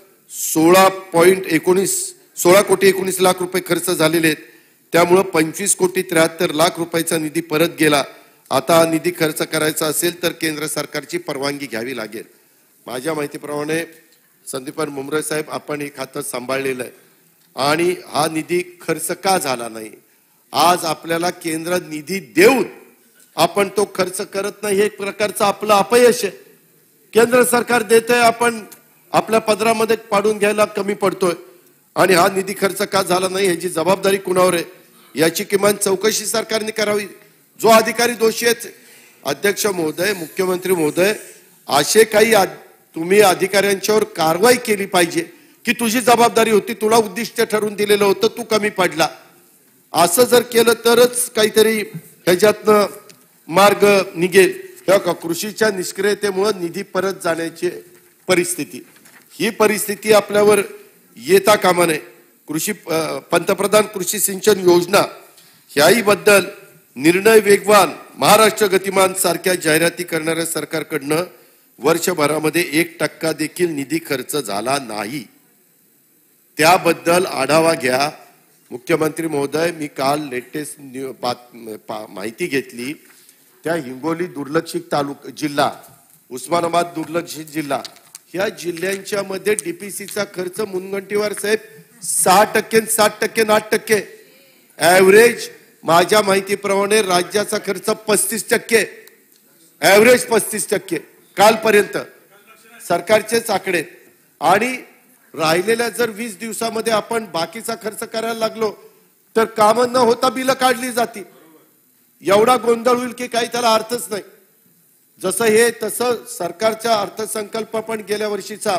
16.19 लाख रुपये खर्च झालेले आहेत. त्यामुळं 25.73 कोटी रुपयाचा निधी परत गेला. आता हा निधी खर्च करायचा असेल तर केंद्र सरकारची परवानगी घ्यावी लागेल. माझ्या माहितीप्रमाणे संदीपान मुंबरे साहेब आपण हे खातं सांभाळलेलं आहे आणि हा निधी खर्च का झाला नाही? आज आपल्याला केंद्र निधी देऊन आपण तो खर्च करत नाही, हे एक प्रकारचं आपलं अपयश आहे. केंद्र सरकार देतंय, आपण आपल्या पदरामध्ये पाडून घ्यायला कमी पडतोय आणि हा निधी खर्च का झाला नाही ह्याची जबाबदारी कुणावर आहे? याची किमान चौकशी सरकारने करावी. जो अधिकारी दोषी आहेत, अध्यक्ष महोदय, मुख्यमंत्री महोदय, असे काही तुम्ही अधिकाऱ्यांच्यावर कारवाई केली पाहिजे की तुझी जबाबदारी होती, तुला उद्दिष्ट ठरवून दिलेलं होतं, तू कमी पडला. असं जर केलं तरच काहीतरी ह्याच्यातनं मार्ग निघेल. कृषीच्या निष्क्रियतेमुळे निधी परत जाण्याची परिस्थिती, ही परिस्थिती आपल्यावर येता कामा नये. पंतप्रधान कृषी सिंचन योजना ह्याही बद्दल निर्णय वेगवान, महाराष्ट्र गतिमान सारख्या जाहिराती करणाऱ्या सरकारकडनं वर्षभरामध्ये 1% देखील निधी खर्च झाला नाही. त्याबद्दल आढावा घ्या. मुख्यमंत्री महोदय, मी काल लेटेस्ट माहिती घेतली. त्या हिंगोली दुर्लक्षित जिल्हा, उस्मानाबाद दुर्लक्षित जिल्हा, ह्या जिल्ह्यांच्या मध्ये डीपीसीचा खर्च मुनगंटीवार साहेब 6%, 7%, 8%. ऍव्हरेज माझ्या माहितीप्रमाणे राज्याचा खर्च 35%, ऍव्हरेज 35% कालपर्यंत सरकारचेच आकडे. आणि राहिलेल्या जर 20 दिवसामध्ये आपण बाकीचा खर्च करायला लागलो तर कामं न होता बिलं काढली जातील. एवढा गोंधळ होईल की काही त्याला अर्थच नाही. जसं हे तसं सरकारचा अर्थसंकल्प पण गेल्या वर्षीचा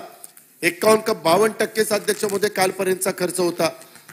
51.52% अध्यक्ष महोदय कालपर्यंतचा खर्च होता.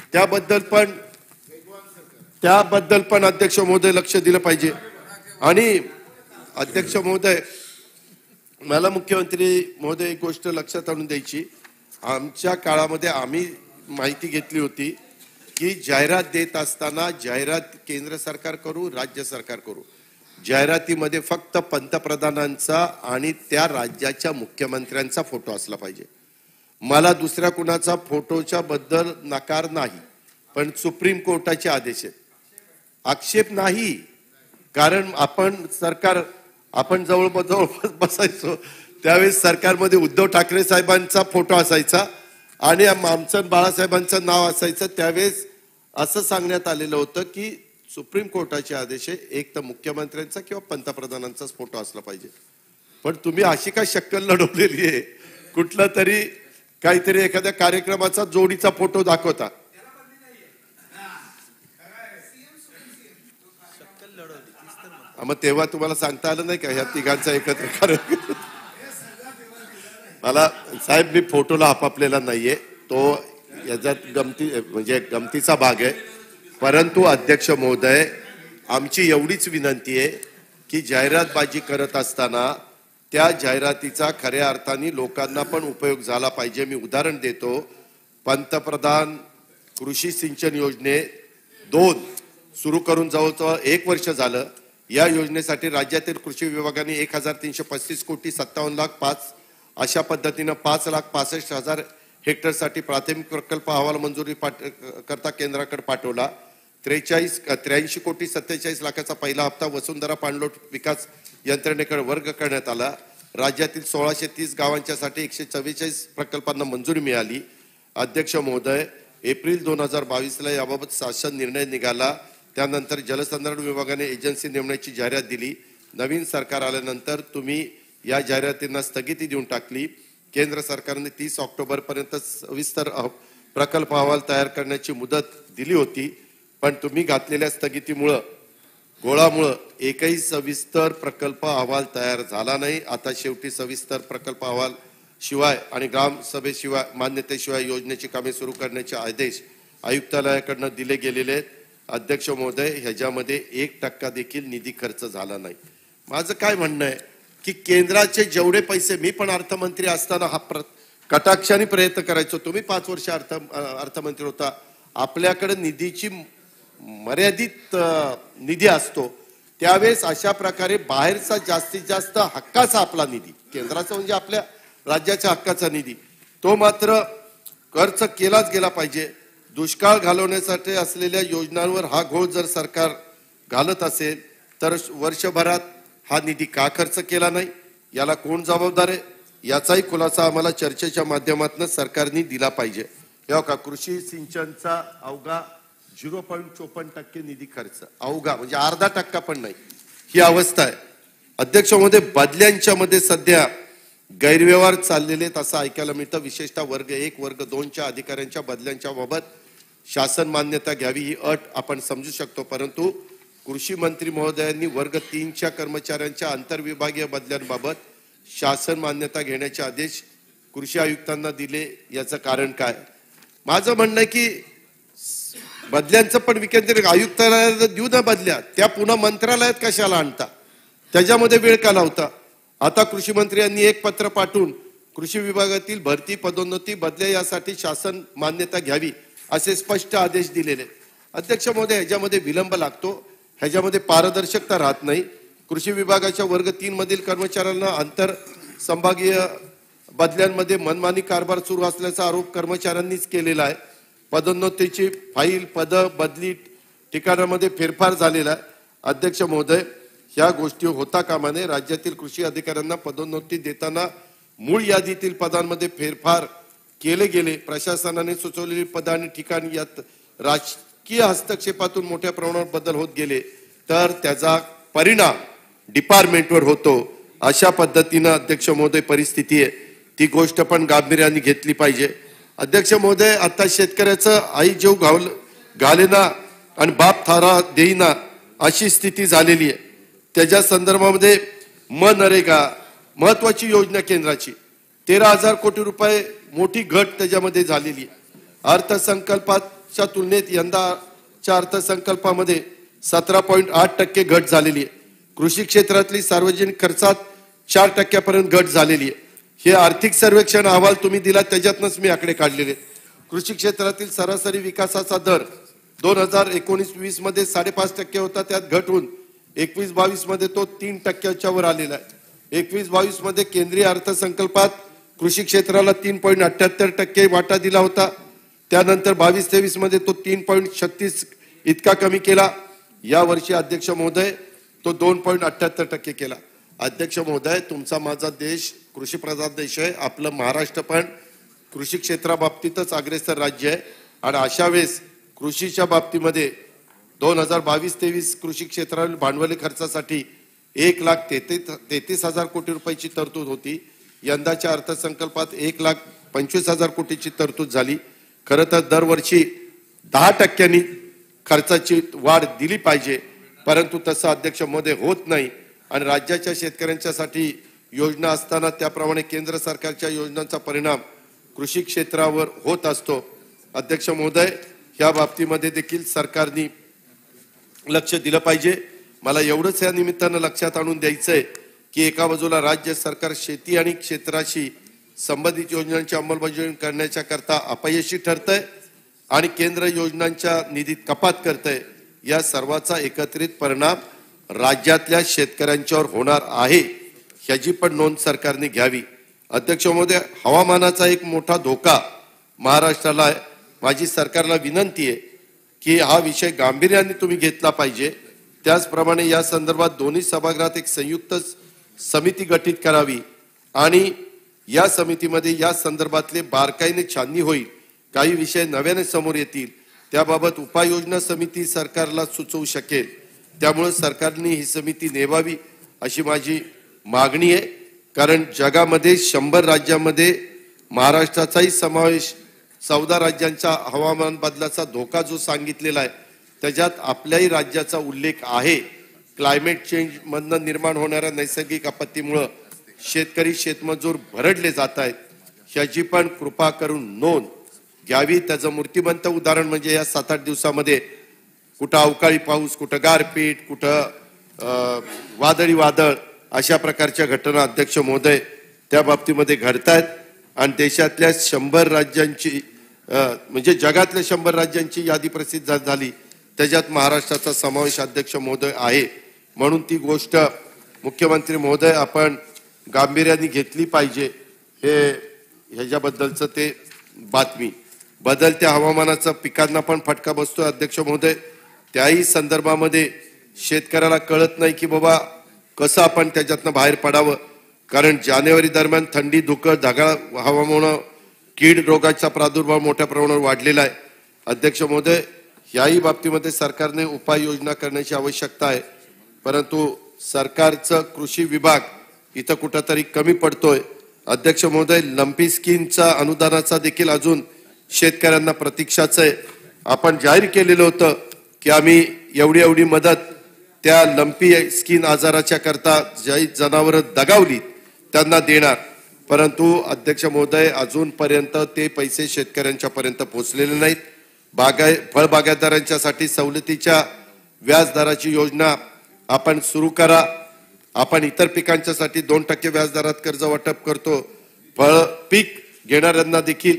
त्याबद्दल पण अध्यक्ष महोदय लक्ष दिलं पाहिजे. आणि अध्यक्ष महोदय, मला मुख्यमंत्री महोदय एक गोष्ट लक्षात आणून द्यायची. आमच्या काळामध्ये आम्ही माहिती घेतली होती की जाहिरात देत असताना जाहिरात केंद्र सरकार करू, राज्य सरकार करू, जाहिरातीमध्ये फक्त पंतप्रधानांचा आणि त्या राज्याच्या मुख्यमंत्र्यांचा फोटो असला पाहिजे. मला दुसऱ्या कुणाचा फोटोच्या बद्दल नकार नाही, पण सुप्रीम कोर्टाचे आदेश आहेत, आक्षेप नाही. कारण आपण जवळ बसायचो त्यावेळेस सरकारमध्ये उद्धव ठाकरे साहेबांचा फोटो असायचा आणि आमचं बाळासाहेबांचं नाव असायचं. त्यावेळेस असं सांगण्यात आलेलं होतं की सुप्रीम कोर्टाचे आदेश आहे, एक तर मुख्यमंत्र्यांचा किंवा पंतप्रधानांचाच फोटो असला पाहिजे. पण तुम्ही अशी काय शक्कल लढवलेली आहे, कुठला तरी काहीतरी एखाद्या कार्यक्रमाचा जोडीचा फोटो दाखवता. मग तेव्हा तुम्हाला सांगता आलं नाही का ह्या तिघांचा एकत्र कार्यक्रम? मला साहेब, मी फोटोला आपापलेला नाहीये, तो याच्यात गमतीचा भाग आहे. परंतु अध्यक्ष महोदय, आमची एवढीच विनंती आहे की जाहिरातबाजी करत असताना त्या जाहिरातीचा खऱ्या अर्थाने लोकांना पण उपयोग झाला पाहिजे. मी उदाहरण देतो. पंतप्रधान कृषी सिंचन योजने 2 सुरू करून जवळजवळ 1 वर्ष झालं. या योजनेसाठी राज्यातील कृषी विभागाने 1,335,57,05,000 अशा पद्धतीनं 5,65,000 हेक्टरसाठी प्राथमिक प्रकल्प अहवाल मंजुरी करता केंद्राकडे पाठवला. 83,47,47,00,000 पहिला हप्ता वसुंधरा पाणलोट विकास यंत्रणेकडे वर्ग करण्यात आला. राज्यातील 1630 गावांच्यासाठी 144 प्रकल्पांना मंजुरी मिळाली. अध्यक्ष महोदय, एप्रिल 2022ला याबाबत शासन निर्णय निघाला. त्यानंतर जलसंधारण विभागाने एजन्सी नेमण्याची जाहिरात दिली. नवीन सरकार आल्यानंतर तुम्ही या जाहिरातींना स्थगिती देऊन टाकली. केंद्र सरकारने 30 ऑक्टोबर पर्यंत सविस्तर प्रकल्प अहवाल तयार करण्याची मुदत दिली होती, पण तुम्ही घातलेल्या घोळामुळं एकही सविस्तर प्रकल्प अहवाल तयार झाला नाही. आता शेवटी सविस्तर प्रकल्प अहवाल शिवाय आणि ग्रामसभेशिवाय मान्यतेशिवाय योजनेची कामे सुरू करण्याचे आदेश आयुक्तालयाकडनं दिले गेलेले आहेत. अध्यक्ष महोदय, ह्याच्यामध्ये 1% देखील निधी खर्च झाला नाही. माझं काय म्हणणं आहे की केंद्राचे जेवढे पैसे, मी पण अर्थमंत्री असताना हा कटाक्षाने प्रयत्न करायचो. तुम्ही 5 वर्ष अर्थमंत्री होता. आपल्याकडे निधीची मर्यादित निधी असतो. त्यावेळेस अशा प्रकारे बाहेरचा जास्तीत जास्त हक्काचा आपला निधी, केंद्राचा म्हणजे आपल्या राज्याच्या हक्काचा निधी, तो मात्र खर्च केलाच गेला पाहिजे. दुष्काळ घालवण्यासाठी असलेल्या योजनांवर हा घोळ जर सरकार घालत असेल तर वर्षभरात हा निधी का खर्च केला नाही, याला कोण जबाबदार आहे, याचाही खुलासा आम्हाला चर्चेच्या माध्यमातून सरकारने दिला पाहिजे. हे का कृषी सिंचनचा अवघा 0.54% निधी खर्च, अवघा म्हणजे अर्धा टक्का पण नाही, ही अवस्था आहे. अध्यक्ष महोदय, बदल्यांच्या मध्ये सध्या गैरव्यवहार चाललेले असं ऐकायला मिळतं. विशेषतः वर्ग 1 वर्ग 2च्या अधिकाऱ्यांच्या बदल्यांच्या बाबत शासन मान्यता घ्यावी ही अट आपण समजू शकतो, परंतु कृषी मंत्री महोदयांनी वर्ग 3च्या कर्मचाऱ्यांच्या आंतरविभागीय बदल्यांबाबत शासन मान्यता घेण्याचे आदेश कृषी आयुक्तांना दिले. याचं कारण काय? माझं म्हणणं आहे की बदल्यांचं पण विकेंद्रित आयुक्तालयाला देऊ ना बदल्या, त्या पुन्हा मंत्रालयात कशाला आणता, त्याच्यामध्ये वेळ का लावता? आता कृषी मंत्री यांनी एक पत्र पाठवून कृषी विभागातील भरती पदोन्नती बदल्या यासाठी शासन मान्यता घ्यावी असे स्पष्ट आदेश दिलेले. अध्यक्ष महोदय, ह्याच्यामध्ये विलंब लागतो, ह्याच्यामध्ये पारदर्शकता राहत नाही. कृषी विभागाच्या वर्ग 3 मधील कर्मचाऱ्यांना आंतर संभागीय बदल्यांमध्ये मनमानी कारभार सुरू असल्याचा आरोप कर्मचाऱ्यांनीच केलेला आहे. पदोन्नतीची फाईल, पद बदली ठिकाणामध्ये फेरफार झालेला आहे. अध्यक्ष महोदय, ह्या गोष्टी होता कामा नये. राज्यातील कृषी अधिकाऱ्यांना पदोन्नती देताना मूळ यादीतील पदांमध्ये फेरफार केले गेले. प्रशासनाने सुचवलेली पद आणि ठिकाण यात राजकीय हस्तक्षेपातून मोठ्या प्रमाणावर बदल होत गेले तर त्याचा परिणाम डिपार्टमेंटवर होतो. अशा पद्धतीनं अध्यक्ष महोदय परिस्थिती आहे, ती गोष्ट पण गांभीर्याने घेतली पाहिजे. अध्यक्ष महोदय, आता शेतकऱ्याचं आई जेव घालेना आणि बाप थारा देईना अशी स्थिती झालेली आहे. त्याच्या संदर्भामध्ये मनरेगा महत्वाची योजना केंद्राची 13,000 कोटी रुपये मोठी घट त्याच्यामध्ये झालेली आहे. अर्थसंकल्पाच्या तुलनेत यंदाच्या अर्थसंकल्पामध्ये 17.8% घट झालेली आहे. कृषी क्षेत्रातली सार्वजनिक खर्चात 4% घट झालेली आहे. हे आर्थिक सर्वेक्षण अहवाल तुम्ही दिला, त्याच्यातनच मी आकडे काढलेले. कृषी क्षेत्रातील सरासरी विकासाचा दर 2019-20 मध्ये 5.5% होता, त्यात घट होऊन 21-22 मध्ये तो 3%च्या वर आलेला आहे. 21-22 मध्ये केंद्रीय अर्थसंकल्पात कृषी क्षेत्राला 3.78% वाटा दिला होता, त्यानंतर 22-23 मध्ये तो 3.36 इतका कमी केला. या वर्षी अध्यक्ष महोदय तो 2.78% केला. अध्यक्ष महोदय, तुमचा माझा देश कृषी प्रधान देश आहे. आपलं महाराष्ट्र पण कृषी क्षेत्राबाबतीतच अग्रेसर राज्य आहे आणि अशा वेळेस कृषीच्या बाबतीमध्ये 2022-23 कृषी क्षेत्रातील भांडवली खर्चासाठी 1,33,000 कोटी रुपयाची तरतूद होती. यंदाच्या अर्थसंकल्पात 1,25,000 कोटीची तरतूद झाली. खरं तर दरवर्षी 10% खर्चाची वाढ दिली पाहिजे, परंतु तसं अध्यक्ष महोदय होत नाही आणि राज्याच्या शेतकऱ्यांच्यासाठी योजना असताना त्याप्रमाणे केंद्र सरकारच्या योजनांचा परिणाम कृषी क्षेत्रावर होत असतो. अध्यक्ष महोदय, या बाबतीमध्ये देखील सरकारने लक्ष दिलं पाहिजे. मला एवढंच या निमित्तानं लक्षात आणून द्यायचंय की एका बाजूला राज्य सरकार शेती आणि क्षेत्राशी संबंधित योजनांची अंमलबजावणी करण्याच्या करता अपयशी ठरतंय आणि केंद्र योजनांच्या निधीत कपात करतंय. या सर्वाचा एकत्रित परिणाम राज्यातल्या शेतकऱ्यांच्यावर होणार आहे, ह्याची पण नोंद सरकारने घ्यावी. अध्यक्ष महोदय, हवामानाचा एक मोठा धोका महाराष्ट्राला आहे. माझी सरकारला विनंती आहे की हा विषय गांभीर्याने तुम्ही घेतला पाहिजे. त्याचप्रमाणे या संदर्भात दोन्ही सभागृहात एक संयुक्त समिती गठीत करावी आणि या समितीमध्ये या संदर्भातले बारकाईने छाननी होईल. काही विषय नव्याने समोर येतील, त्याबाबत उपाययोजना समिती सरकारला सुचवू शकेल. त्यामुळे सरकारने ही समिती नेमावी अशी माझी मागणी आहे. कारण जगामध्ये 100 राज्यांमध्ये महाराष्ट्राचाही समावेश, 14 राज्यांच्या हवामान बदलाचा धोका जो सांगितलेला आहे त्याच्यात आपल्याही राज्याचा उल्लेख आहे. क्लायमेट चेंज मधनं निर्माण होणाऱ्या नैसर्गिक आपत्तीमुळे शेतकरी शेतमजूर भरडले जात आहेत, ह्याची पण कृपा करून नोंद घ्यावी. त्याचं मूर्तिमंत उदाहरण म्हणजे या 7-8 दिवसामध्ये कुठं अवकाळी पाऊस, कुठं गारपीट, कुठं वादळी वादळ, अशा प्रकारच्या घटना अध्यक्ष महोदय त्या बाबतीमध्ये घडतायत आणि देशातल्या 100 राज्यांची म्हणजे जगातल्या 100 राज्यांची यादी प्रसिद्ध झाली, त्याच्यात महाराष्ट्राचा समावेश अध्यक्ष महोदय आहे. म्हणून ती गोष्ट मुख्यमंत्री महोदय आपण गांभीर्याने घेतली पाहिजे. ह्याच्याबद्दलचं ते बातमी. बदलत्या हवामानाचा पिकांना पण फटका बसतोय अध्यक्ष महोदय. त्याही संदर्भामध्ये शेतकऱ्याला कळत नाही की बाबा कसं आपण त्याच्यातनं बाहेर पडावं. कारण जानेवारी दरम्यान थंडी, धुकं, ढगाळ हवामान, कीड रोगाचा प्रादुर्भाव मोठ्या प्रमाणावर वाढलेला आहे. अध्यक्ष महोदय, याही बाबतीमध्ये सरकारने उपाययोजना करण्याची आवश्यकता आहे. परंतु सरकारचं कृषी विभाग इथं कुठंतरी कमी पडतोय. अध्यक्ष महोदय, लंपी स्कीमचा अनुदानाचा देखील अजून शेतकऱ्यांना प्रतीक्षाच आहे. आपण जाहीर केलेलं होतं की आम्ही एवढी मदत त्या लंपी स्किन आजाराच्या करता ज्या जनावरं दगावली त्यांना देणार. परंतु अध्यक्ष महोदय, अजूनपर्यंत ते पैसे शेतकऱ्यांच्या पर्यंत पोहोचलेले नाहीत. फळबागायतदारांच्यासाठी सवलतीच्या व्याजदराची योजना आपण सुरू करा. आपण इतर पिकांच्यासाठी 2% व्याजदरात कर्ज वाटप करतो. पीक घेणाऱ्यांना देखील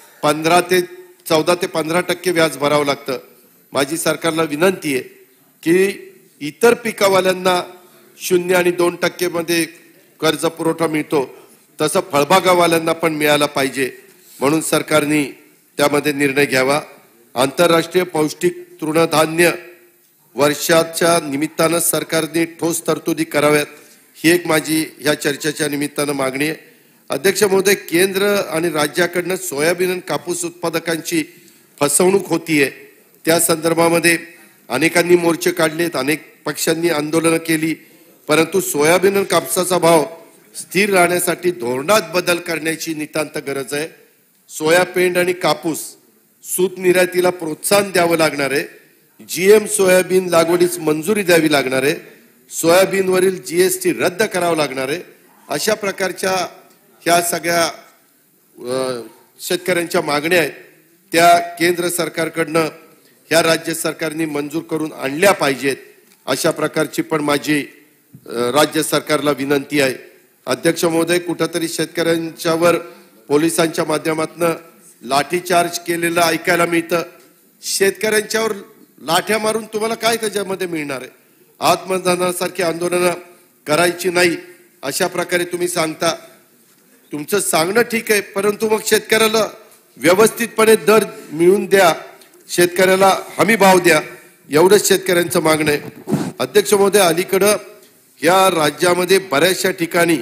14 ते 15% व्याज भरावं लागतं. माझी सरकारला विनंती आहे की इतर पिकावाल्यांना 0 आणि 2% मध्ये कर्ज पुरवठा मिळतो तसं फळबागावाल्यांना पण मिळाला पाहिजे. म्हणून सरकारने त्यामध्ये निर्णय घ्यावा. आंतरराष्ट्रीय पौष्टिक तृणधान्य वर्षाच्या निमित्तानं सरकारने ठोस तरतुदी कराव्यात, ही एक माझी ह्या चर्चेच्या निमित्तानं मागणी आहे. अध्यक्ष महोदय, केंद्र आणि राज्याकडनं सोयाबीन आणि कापूस उत्पादकांची फसवणूक होतीये. त्या संदर्भामध्ये अनेकांनी मोर्चे काढलेत, अनेक पक्षांनी आंदोलनं केली. परंतु सोयाबीन आणि कापसाचा भाव स्थिर राहण्यासाठी धोरणात बदल करण्याची नितांत गरज आहे. सोया पेंड आणि कापूस सूत निर्यातीला प्रोत्साहन द्यावं लागणार आहे. GM सोयाबीन लागवडीस मंजुरी द्यावी लागणार आहे. सोयाबीनवरील GST रद्द करावं लागणार आहे. अशा प्रकारच्या ह्या सगळ्या शेतकऱ्यांच्या मागण्या आहेत त्या केंद्र सरकारकडनं ह्या राज्य सरकारने मंजूर करून आणल्या पाहिजेत. अशा प्रकारची पण माझी राज्य सरकारला विनंती आहे. अध्यक्ष महोदय, कुठंतरी शेतकऱ्यांच्यावर पोलिसांच्या माध्यमातून लाठीचार्ज केलेलं ऐकायला मिळतं. शेतकऱ्यांच्यावर लाठ्या मारून तुम्हाला काय त्याच्यामध्ये मिळणार आहे? आत्मदानासारखी आंदोलनं करायची नाही अशा प्रकारे तुम्ही सांगता. तुमचं सांगणं ठीक आहे, परंतु मग शेतकऱ्याला व्यवस्थितपणे दर मिळवून द्या, शेतकऱ्याला हमी भाव द्या, एवढंच शेतकऱ्यांचं मागणं आहे. अध्यक्ष महोदय, अलीकडं या राज्यामध्ये बऱ्याचशा ठिकाणी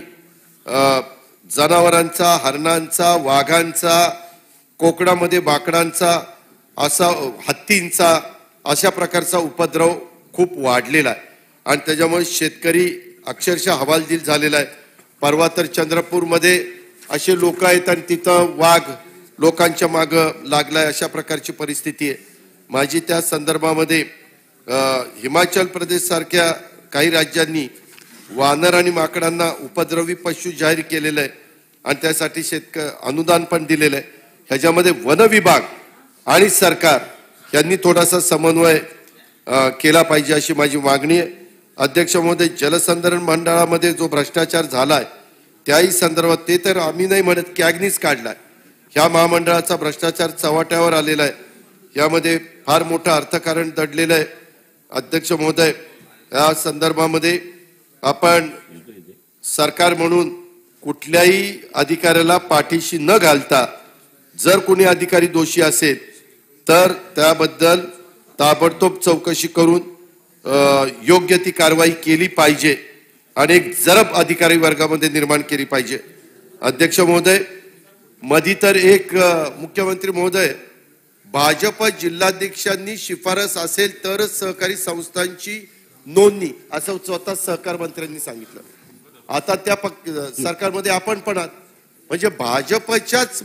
जनावरांचा, हरणांचा, वाघांचा, कोकणामध्ये बाकडांचा, असा हत्तींचा, अशा प्रकारचा उपद्रव खूप वाढलेला आहे आणि त्याच्यामुळे शेतकरी अक्षरशः हवालदिल झालेला आहे. परवा तर चंद्रपूरमध्ये असे लोक आहेत आणि तिथं वाघ लोकांच्या मागं लागलाय, अशा प्रकारची परिस्थिती आहे. माझी त्या संदर्भामध्ये हिमाचल प्रदेश सारख्या काही राज्यांनी वानर आणि माकडांना उपद्रवी पशु जाहीर केलेलं आहे आणि त्यासाठी अनुदान पण दिलेलं आहे. ह्याच्यामध्ये वन विभाग आणि सरकार यांनी थोडासा समन्वय केला पाहिजे अशी माझी मागणी आहे. अध्यक्ष महोदय, जलसंधारण मंडळामध्ये जो भ्रष्टाचार झालाय त्याही संदर्भात, ते तर आम्ही नाही म्हणत, कॅगनीच काढलाय. ह्या महामंडळाचा भ्रष्टाचार चव्हाट्यावर आलेला आहे. यामध्ये फार मोठं अर्थकारण दडलेलं आहे. अध्यक्ष महोदय, या संदर्भामध्ये आपण सरकार म्हणून कुठल्याही अधिकाऱ्याला पाठीशी न घालता जर कोणी अधिकारी दोषी असेल तर त्याबद्दल ताबडतोब चौकशी करून योग्य ती कारवाई केली पाहिजे आणि एक जरब अधिकारी वर्गामध्ये निर्माण केली पाहिजे. अध्यक्ष महोदय, मधी तर एक मुख्यमंत्री महोदय, भाजप जिल्हाध्यक्षांनी शिफारस असेल तरच सहकारी संस्थांची नोंदणी असं स्वतः सहकार मंत्र्यांनी सांगितलं. आता त्या सरकारमध्ये आपण पण आहात, म्हणजे भाजपच्याच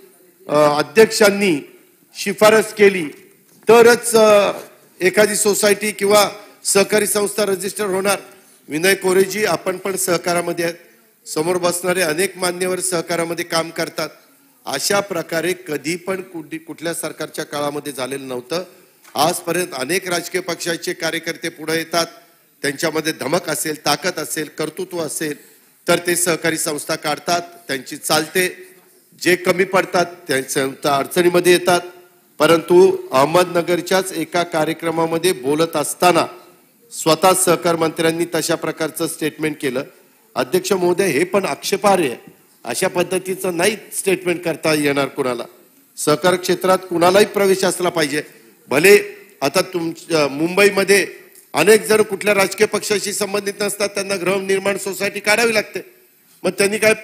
अध्यक्षांनी शिफारस केली तरच एखादी सोसायटी किंवा सहकारी संस्था रजिस्टर होणार. विनय कोरेजी, आपण पण सहकारामध्ये आहेत, समोर बसणारे अनेक मान्यवर सहकारामध्ये काम करतात. अशा प्रकारे कधी पण कुठल्या सरकारच्या काळामध्ये झालेलं नव्हतं. आजपर्यंत अनेक राजकीय पक्षाचे कार्यकर्ते पुढे येतात, त्यांच्यामध्ये धमक असेल, ताकद असेल, कर्तृत्व असेल तर ते सहकारी संस्था काढतात, त्यांची चालते. जे कमी पडतात त्यांच्या अडचणीमध्ये येतात. परंतु अहमदनगरच्याच एका कार्यक्रमामध्ये बोलत असताना स्वतः सहकार मंत्र्यांनी तशा प्रकारचं स्टेटमेंट केलं. अध्यक्ष महोदय, हे पण आक्षेपार्ह आहे. अशा पद्धतीचं नाही स्टेटमेंट करता येणार कुणाला. सहकार क्षेत्रात कुणालाही प्रवेश असला पाहिजे. भले आता मुंबईमध्ये अनेक जण कुठल्या राजकीय पक्षाशी संबंधित नसतात, त्यांना गृहनिर्माण सोसायटी काढावी लागते. मग त्यांनी काय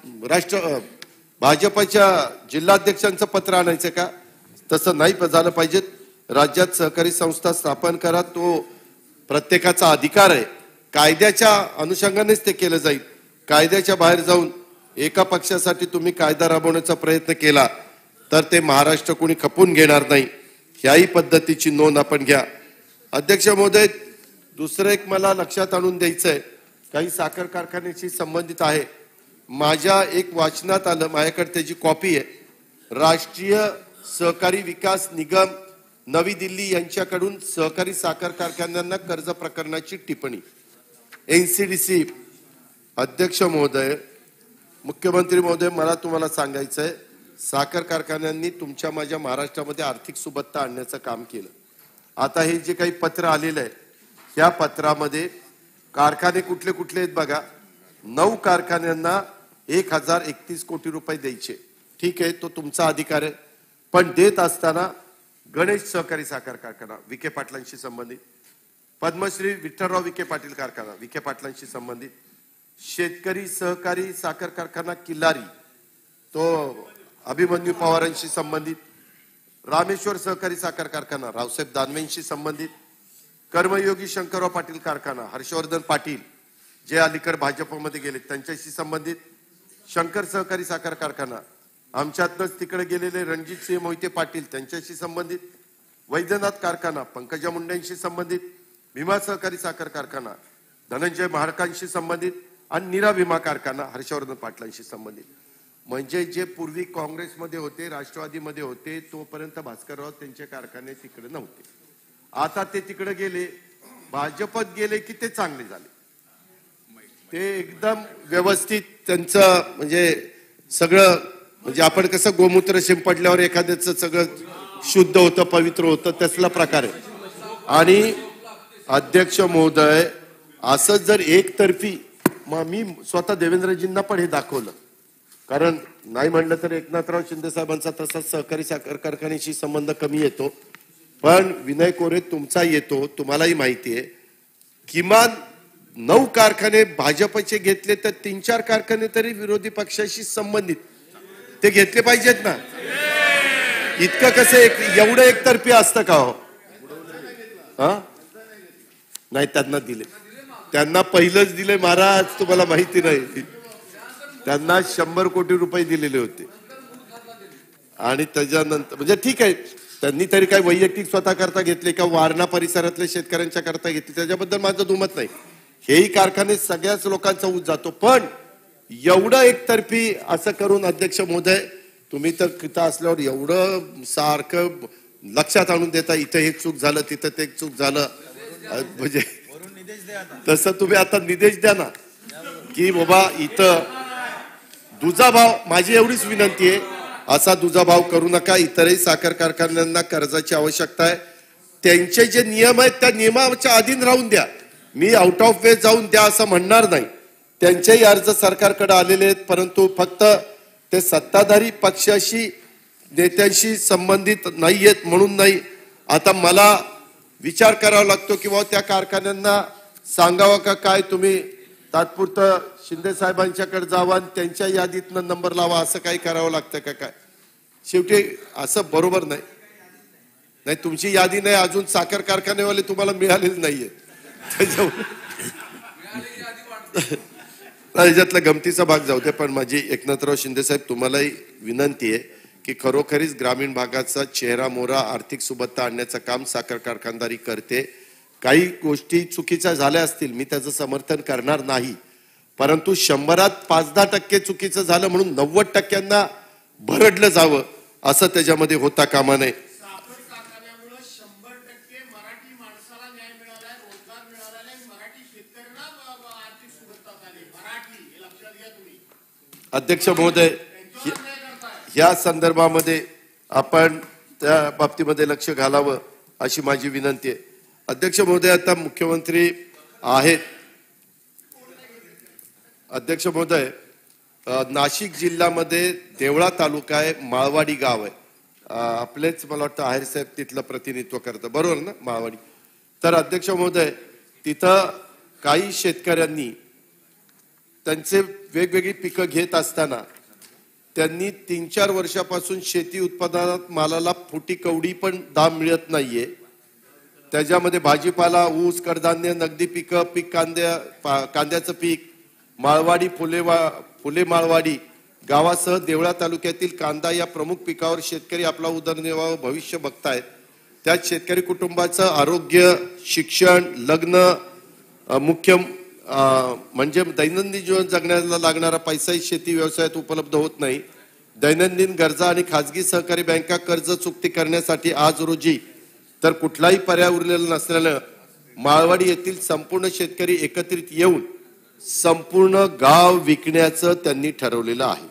भाजपच्या जिल्हाध्यक्षांचं पत्र आणायचं का? तसं नाही झालं पाहिजे. राज्यात सहकारी संस्था स्थापन करा, तो प्रत्येकाचा अधिकार आहे. कायद्याच्या अनुषंगानेच ते केलं जाईल. कायद्याच्या बाहेर जाऊन एका पक्षासाठी तुम्ही कायदा राबवण्याचा प्रयत्न केला तर ते महाराष्ट्र कोणी खपून घेणार नाही. ह्याही पद्धतीची नोंद आपण घ्या. अध्यक्ष महोदय, दुसरं एक मला लक्षात आणून द्यायचं आहे. काही साखर कारखान्याशी संबंधित आहे. माझ्या एक वाचनात आलं, माझ्याकडे त्याची कॉपी आहे. राष्ट्रीय सहकारी विकास निगम नवी दिल्ली यांच्याकडून सहकारी साखर कारखान्यांना कर्ज प्रकरणाची टिप्पणी. एनसीडीसी. अध्यक्ष महोदय, मुख्यमंत्री महोदय, मला तुम्हाला सांगायचं आहे, साखर कारखान्यांनी तुमच्या माझ्या महाराष्ट्रामध्ये आर्थिक सुबत्ता आणण्याचं काम केलं. आता हे जे काही पत्र आलेलं आहे, ह्या पत्रामध्ये कारखाने कुठले कुठले आहेत बघा. 9 कारखान्यांना 1031 कोटी रुपये द्यायचे. ठीक आहे, तो तुमचा अधिकार आहे. पण देत असताना गणेश सहकारी साखर कारखाना विखे पाटलांशी संबंधित, पद्मश्री विठ्ठलराव विखे पाटील कारखाना विखे पाटलांशी संबंधित, शेतकरी सहकारी साखर कारखाना किल्लारी तो अभिमन्यू पवारांशी संबंधित, रामेश्वर सहकारी साखर कारखाना रावसाहेब दानवेंशी संबंधित, कर्मयोगी शंकरराव पाटील कारखाना हर्षवर्धन पाटील जे अलीकडे भाजपमध्ये गेले त्यांच्याशी संबंधित, शंकर सहकारी साखर कारखाना आमच्यातनंच तिकडे गेलेले रणजित सिंह मोहिते पाटील त्यांच्याशी संबंधित, वैद्यनाथ कारखाना पंकजा मुंडेंशी संबंधित, भीमा सहकारी साखर कारखाना धनंजय महाडकांशी संबंधित आणि नीरा भीमा कारखाना हर्षवर्धन पाटलांशी संबंधित. म्हणजे जे पूर्वी काँग्रेसमध्ये होते, राष्ट्रवादीमध्ये होते, तोपर्यंत भास्करराव त्यांचे कारखाने तिकडे नव्हते. आता ते तिकडे गेले, भाजपत गेले की ते चांगले झाले. ते एकदम व्यवस्थित त्यांचं म्हणजे सगळं, म्हणजे आपण कसं गोमूत्र शिंपडल्यावर एखाद्याचं सगळं शुद्ध होतं, पवित्र होतं, तसला प्रकार आहे. आणि अध्यक्ष महोदय, असं जर एकतर्फी, मग मी स्वतः देवेंद्रजींना पण हे दाखवलं, कारण नाही म्हणलं तर एकनाथराव शिंदे साहेबांचा तसाच सहकारी साखर कारखान्याशी संबंध कमी येतो, पण विनय कोरे तुमचा येतो, तुम्हालाही माहिती आहे. किमान 9 कारखाने भाजपचे घेतले तर 3-4 कारखाने तरी विरोधी पक्षाशी संबंधित ते घेतले पाहिजेत ना. इतकं कसं एवढं एकतर्फी असतं का हो? नाही, त्यांना दिले, त्यांना पहिलंच दिले महाराज, तुम्हाला माहिती नाही. त्यांना 100 कोटी रुपये दिलेले होते. आणि त्याच्यानंतर म्हणजे ठीक आहे, त्यांनी तरी काय वैयक्तिक स्वतः करता घेतले का वारणा परिसरातल्या शेतकऱ्यांच्या करता घेतले, त्याच्याबद्दल माझं दुमत नाही. हेही कारखाने सगळ्याच लोकांचा ऊस जातो. पण एवढं एकतर्फी असं करून अध्यक्ष महोदय, तुम्ही तर तिथं असल्यावर एवढं सारखं लक्षात आणून देता, इथं हे चूक झालं, तिथं ते चूक झालं, म्हणजे तसं तुम्ही आता निर्देश द्या ना की बाबा इथं दुजाभाव. माझी एवढीच विनंती आहे, असा दुजाभाव करू नका. इतरही साखर कारखान्यांना कर्जाची आवश्यकता आहे, त्यांचे जे नियम आहेत त्या नियमाच्या अधीन राहून द्या. मी आउट ऑफ वे जाऊन द्या असं म्हणणार नाही. त्यांचेही अर्ज सरकारकडे आलेले आहेत, परंतु फक्त ते सत्ताधारी पक्षाशी नेत्यांशी संबंधित नाहीयेत म्हणून नाही. आता मला विचार करावा लागतो की त्या कारखान्यांना सांगावं का काय, तुम्ही तात्पुरतं शिंदे साहेबांच्याकडे जावा आणि त्यांच्या यादीतनं नंबर लावा, असं काही करावं लागतं का काय? शेवटी असं बरोबर नाही. नाही, तुमची यादी नाही, अजून साखर कारखानेवाले तुम्हाला मिळालेच नाहीये. याच्यातला गमतीचा भाग जाऊ दे. पण माझी एकनाथराव शिंदे साहेब तुम्हालाही विनंती आहे की खरोखरीच ग्रामीण भागाचा चेहरा मोहरा आर्थिक सुबत्ता आणण्याचं काम साखर कारखानदारी करते. काही गोष्टी चुकीच्या झाल्या असतील, मी त्याचं समर्थन करणार नाही, परंतु 100त 5-10% चुकीचं झालं म्हणून 90%ना भरडलं जावं असं त्याच्यामध्ये होता कामा नये. अध्यक्ष महोदय, या संदर्भामध्ये आपण त्या बाबतीमध्ये लक्ष घालावं अशी माझी विनंती आहे. अध्यक्ष महोदय, आता मुख्यमंत्री आहेत. अध्यक्ष महोदय, नाशिक जिल्ह्यामध्ये देवळा तालुका आहे, माळवाडी गाव आहे. आपलेच मला वाटतं आहेर साहेब तिथलं प्रतिनिधित्व करतं, बरोबर ना माळवाडी? तर अध्यक्ष महोदय, तिथं काही शेतकऱ्यांनी त्यांचे वेगवेगळी पिकं घेत असताना त्यांनी 3-4 वर्षापासून शेती उत्पादनात मालाला फुटी कवडी पण दाम मिळत नाहीये. त्याच्यामध्ये भाजीपाला, ऊस, कडधान्य, नगदी पिकं, कांद्याचं पीक, माळवाडी, फुले माळवाडी गावासह देवळा तालुक्यातील कांदा या प्रमुख पिकावर शेतकरी आपला उदरनिर्वाह भविष्य बघतायत. त्यात शेतकरी कुटुंबाचं आरोग्य, शिक्षण, लग्न, मुख्य म्हणजे दैनंदिन जीवन जगण्याला लागणारा पैसाही शेती व्यवसायात उपलब्ध होत नाही. दैनंदिन गरजा आणि खाजगी सहकारी बँका कर्ज चुकती करण्यासाठी आज रोजी तर कुठलाही पर्याय उरलेला नसल्यानं माळवाडी येथील संपूर्ण शेतकरी एकत्रित येऊन संपूर्ण गाव विकण्याचं त्यांनी ठरवलेलं आहे.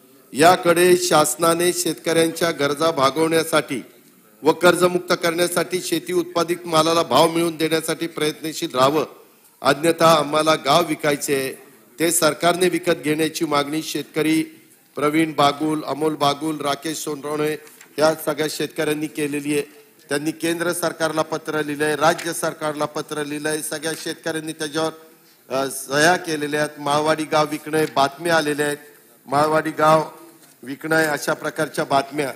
याकडे शासनाने शेतकऱ्यांच्या गरजा भागवण्यासाठी व कर्जमुक्त करण्यासाठी शेती उत्पादित मालाला भाव मिळवून देण्यासाठी प्रयत्नशील राहावं. अन्यथा आम्हाला गाव विकायचे, ते सरकारने विकत घेण्याची मागणी शेतकरी प्रवीण बागुल, अमोल बागुल, राकेश सोनवणे या सगळ्या शेतकऱ्यांनी केलेली आहे. त्यांनी केंद्र सरकारला पत्र लिहिलंय, राज्य सरकारला पत्र लिहिलंय, सगळ्या शेतकऱ्यांनी त्याच्यावर सह्या केलेल्या आहेत. माळवाडी गाव विकणे बातम्या आलेल्या आहेत, माळवाडी गाव विकणं अशा प्रकारच्या बातम्या.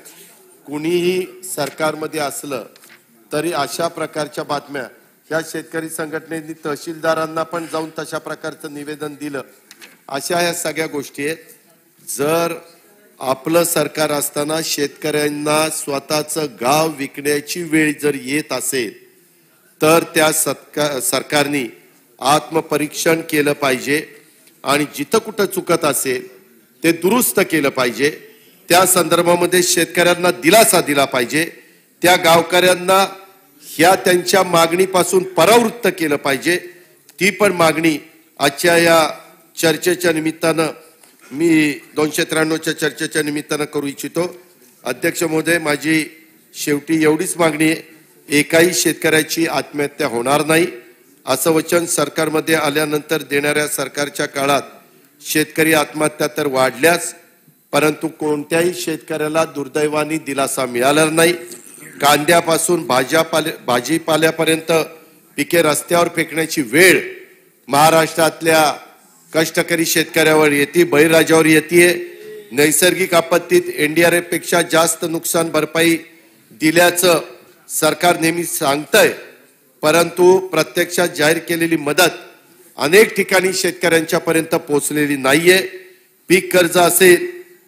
कुणीही सरकारमध्ये असलं तरी अशा प्रकारच्या बातम्या या शेतकरी संघटनेनी तहसीलदारांना पण जाऊन तशा प्रकारचं निवेदन दिलं. अशा या सगळ्या गोष्टी आहेत. जर आपलं सरकार असताना शेतकऱ्यांना स्वतःचं गाव विकण्याची वेळ जर येत असेल तर त्या सरकारने आत्मपरीक्षण केलं पाहिजे आणि जिथं कुठं चुकत असेल ते दुरुस्त केलं पाहिजे. त्या संदर्भामध्ये शेतकऱ्यांना दिलासा दिला पाहिजे. त्या गावकऱ्यांना ह्या त्यांच्या मागणीपासून परावृत्त केलं पाहिजे. ती पण मागणी आजच्या या चर्चेच्या निमित्तानं मी 293च्या चर्चेच्या निमित्तानं करू इच्छितो. अध्यक्ष महोदय, माझी शेवटी एवढीच मागणी आहे, एकाही शेतकऱ्याची आत्महत्या होणार नाही असं वचन सरकारमध्ये आल्यानंतर देणाऱ्या सरकारच्या काळात शेतकरी आत्महत्या तर वाढल्याच, परंतु कोणत्याही शेतकऱ्याला दुर्दैवाने दिलासा मिळाला नाही. कांद्यापासून भाजीपाल्यापर्यंत पिके रस्त्यावर फेकण्याची वेळ महाराष्ट्रातल्या कष्टकरी शेतकऱ्यावर येते, बळीराजावर येते. नैसर्गिक आपत्तीत NDRF पेक्षा जास्त नुकसान भरपाई दिल्याचं सरकार नेहमी सांगतंय, परंतु प्रत्यक्षात जाहीर केलेली मदत अनेक ठिकाणी शेतकऱ्यांच्या पर्यंत पोहोचलेली नाहीये. पीक कर्ज असेल,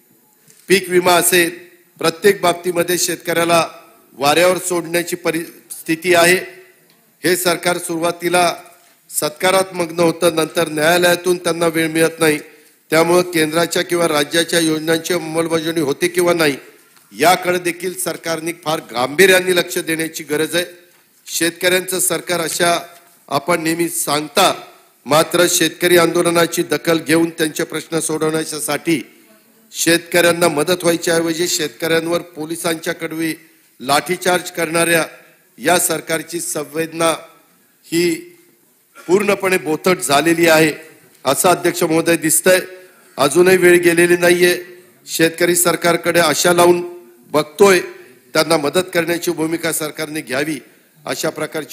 पीक विमा असेल, प्रत्येक बाबतीमध्ये शेतकऱ्याला वाऱ्यावर सोडण्याची परिस्थिती आहे. हे सरकार सुरुवातीला सत्कारात्मक नव्हतं, नंतर न्यायालयातून त्यांना वेळ मिळत नाही. त्यामुळे केंद्राच्या किंवा राज्याच्या योजनांची अंमलबजावणी होते किंवा नाही याकडे देखील सरकारने फार गांभीर्याने लक्ष देण्याची गरज आहे. शेतकऱ्यांचं सरकार अशा आपण नेहमी सांगता, मात्र शेतकरी आंदोलनाची दखल घेऊन त्यांचे प्रश्न सोडवण्यासाठी शेतकऱ्यांना मदत व्हायच्या ऐवजी शेतकऱ्यांवर पोलिसांच्याकडे लाठीचार्ज करणाऱ्या या सरकारची संवेदना ही पूर्णपणे बोथट झालेली आहे असं अध्यक्ष महोदय दिसतंय. अजूनही वेळ गेलेली नाहीये. शेतकरी सरकारकडे आशा लावून बघतोय, त्यांना मदत करण्याची भूमिका सरकारने घ्यावी अशा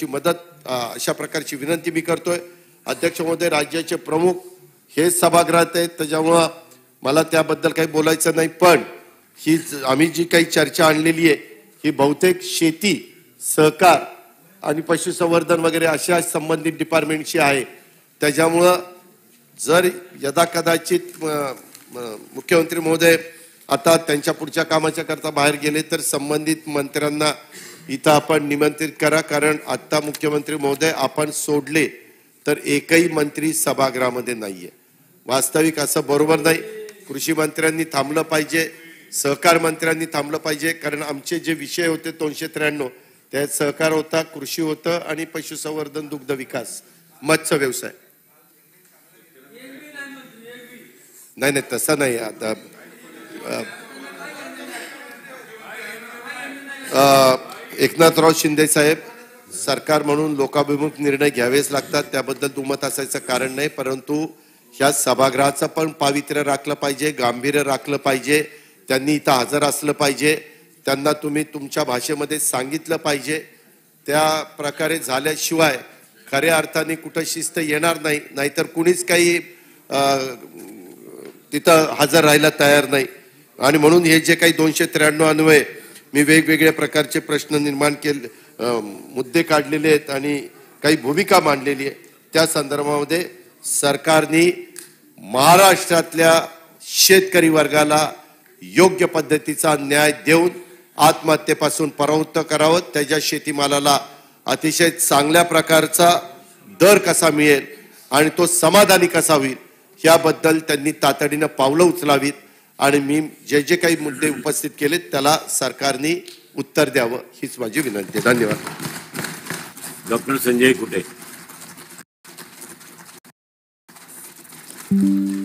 प्रकारची विनंती मी करतोय. अध्यक्ष महोदय, राज्याचे प्रमुख हे सभागृहात आहेत, त्याच्यामुळं मला त्याबद्दल काही बोलायचं नाही, पण ही आम्ही जी काही चर्चा आणलेली आहे ही बहुतेक शेती, सहकार आणि पशुसंवर्धन वगैरे अशा संबंधित डिपार्टमेंटशी आहे. त्याच्यामुळं जर यदाकदाचित मुख्यमंत्री महोदय आता त्यांच्या पुढच्या कामाच्या करता बाहेर गेले तर संबंधित मंत्र्यांना इथं आपण निमंत्रित करा, कारण आता मुख्यमंत्री महोदय आपण सोडले तर एकही मंत्री सभागृहामध्ये नाहीये. वास्तविक असं बरोबर नाही. कृषी मंत्र्यांनी थांबलं पाहिजे, सहकार मंत्र्यांनी थांबलं पाहिजे, कारण आमचे जे विषय होते 293 त्यात सहकार होता, कृषी होतं आणि पशुसंवर्धन, दुग्ध विकास, मत्स्य व्यवसाय. नाही तसं नाही. आता एकनाथराव शिंदे साहेब सरकार म्हणून लोकाभिमुख निर्णय घ्यावेच लागतात, त्याबद्दल दुमत असायचं कारण नाही. परंतु ह्या सभागृहाचं पण पावित्र्य राखलं पाहिजे, गांभीर्य राखलं पाहिजे. त्यांनी इथं हजर असलं पाहिजे, त्यांना तुम्ही तुमच्या भाषेमध्ये सांगितलं पाहिजे. त्या प्रकारे झाल्याशिवाय खऱ्या अर्थाने कुठं शिस्त येणार नाही. नाहीतर कुणीच काही तिथं हजर राहायला तयार नाही. आणि म्हणून हे जे काही 293 अन्वये मी वेगवेगळ्या प्रकारचे प्रश्न निर्माण केले, मुद्दे काढलेले आहेत आणि काही भूमिका मांडलेली आहे, त्या संदर्भामध्ये सरकारने महाराष्ट्रातल्या शेतकरी वर्गाला योग्य पद्धतीचा न्याय देऊन आत्महत्येपासून परावृत्त करावं. त्याच्या शेतीमालाला अतिशय चांगल्या प्रकारचा दर कसा मिळेल आणि तो समाधानी कसा होईल याबद्दल त्यांनी तातडीनं पावलं उचलावीत. आणि मी जे जे काही मुद्दे उपस्थित केलेत त्याला सरकारने उत्तर द्यावं हीच माझी विनंती आहे. धन्यवाद. डॉक्टर संजय कुटे.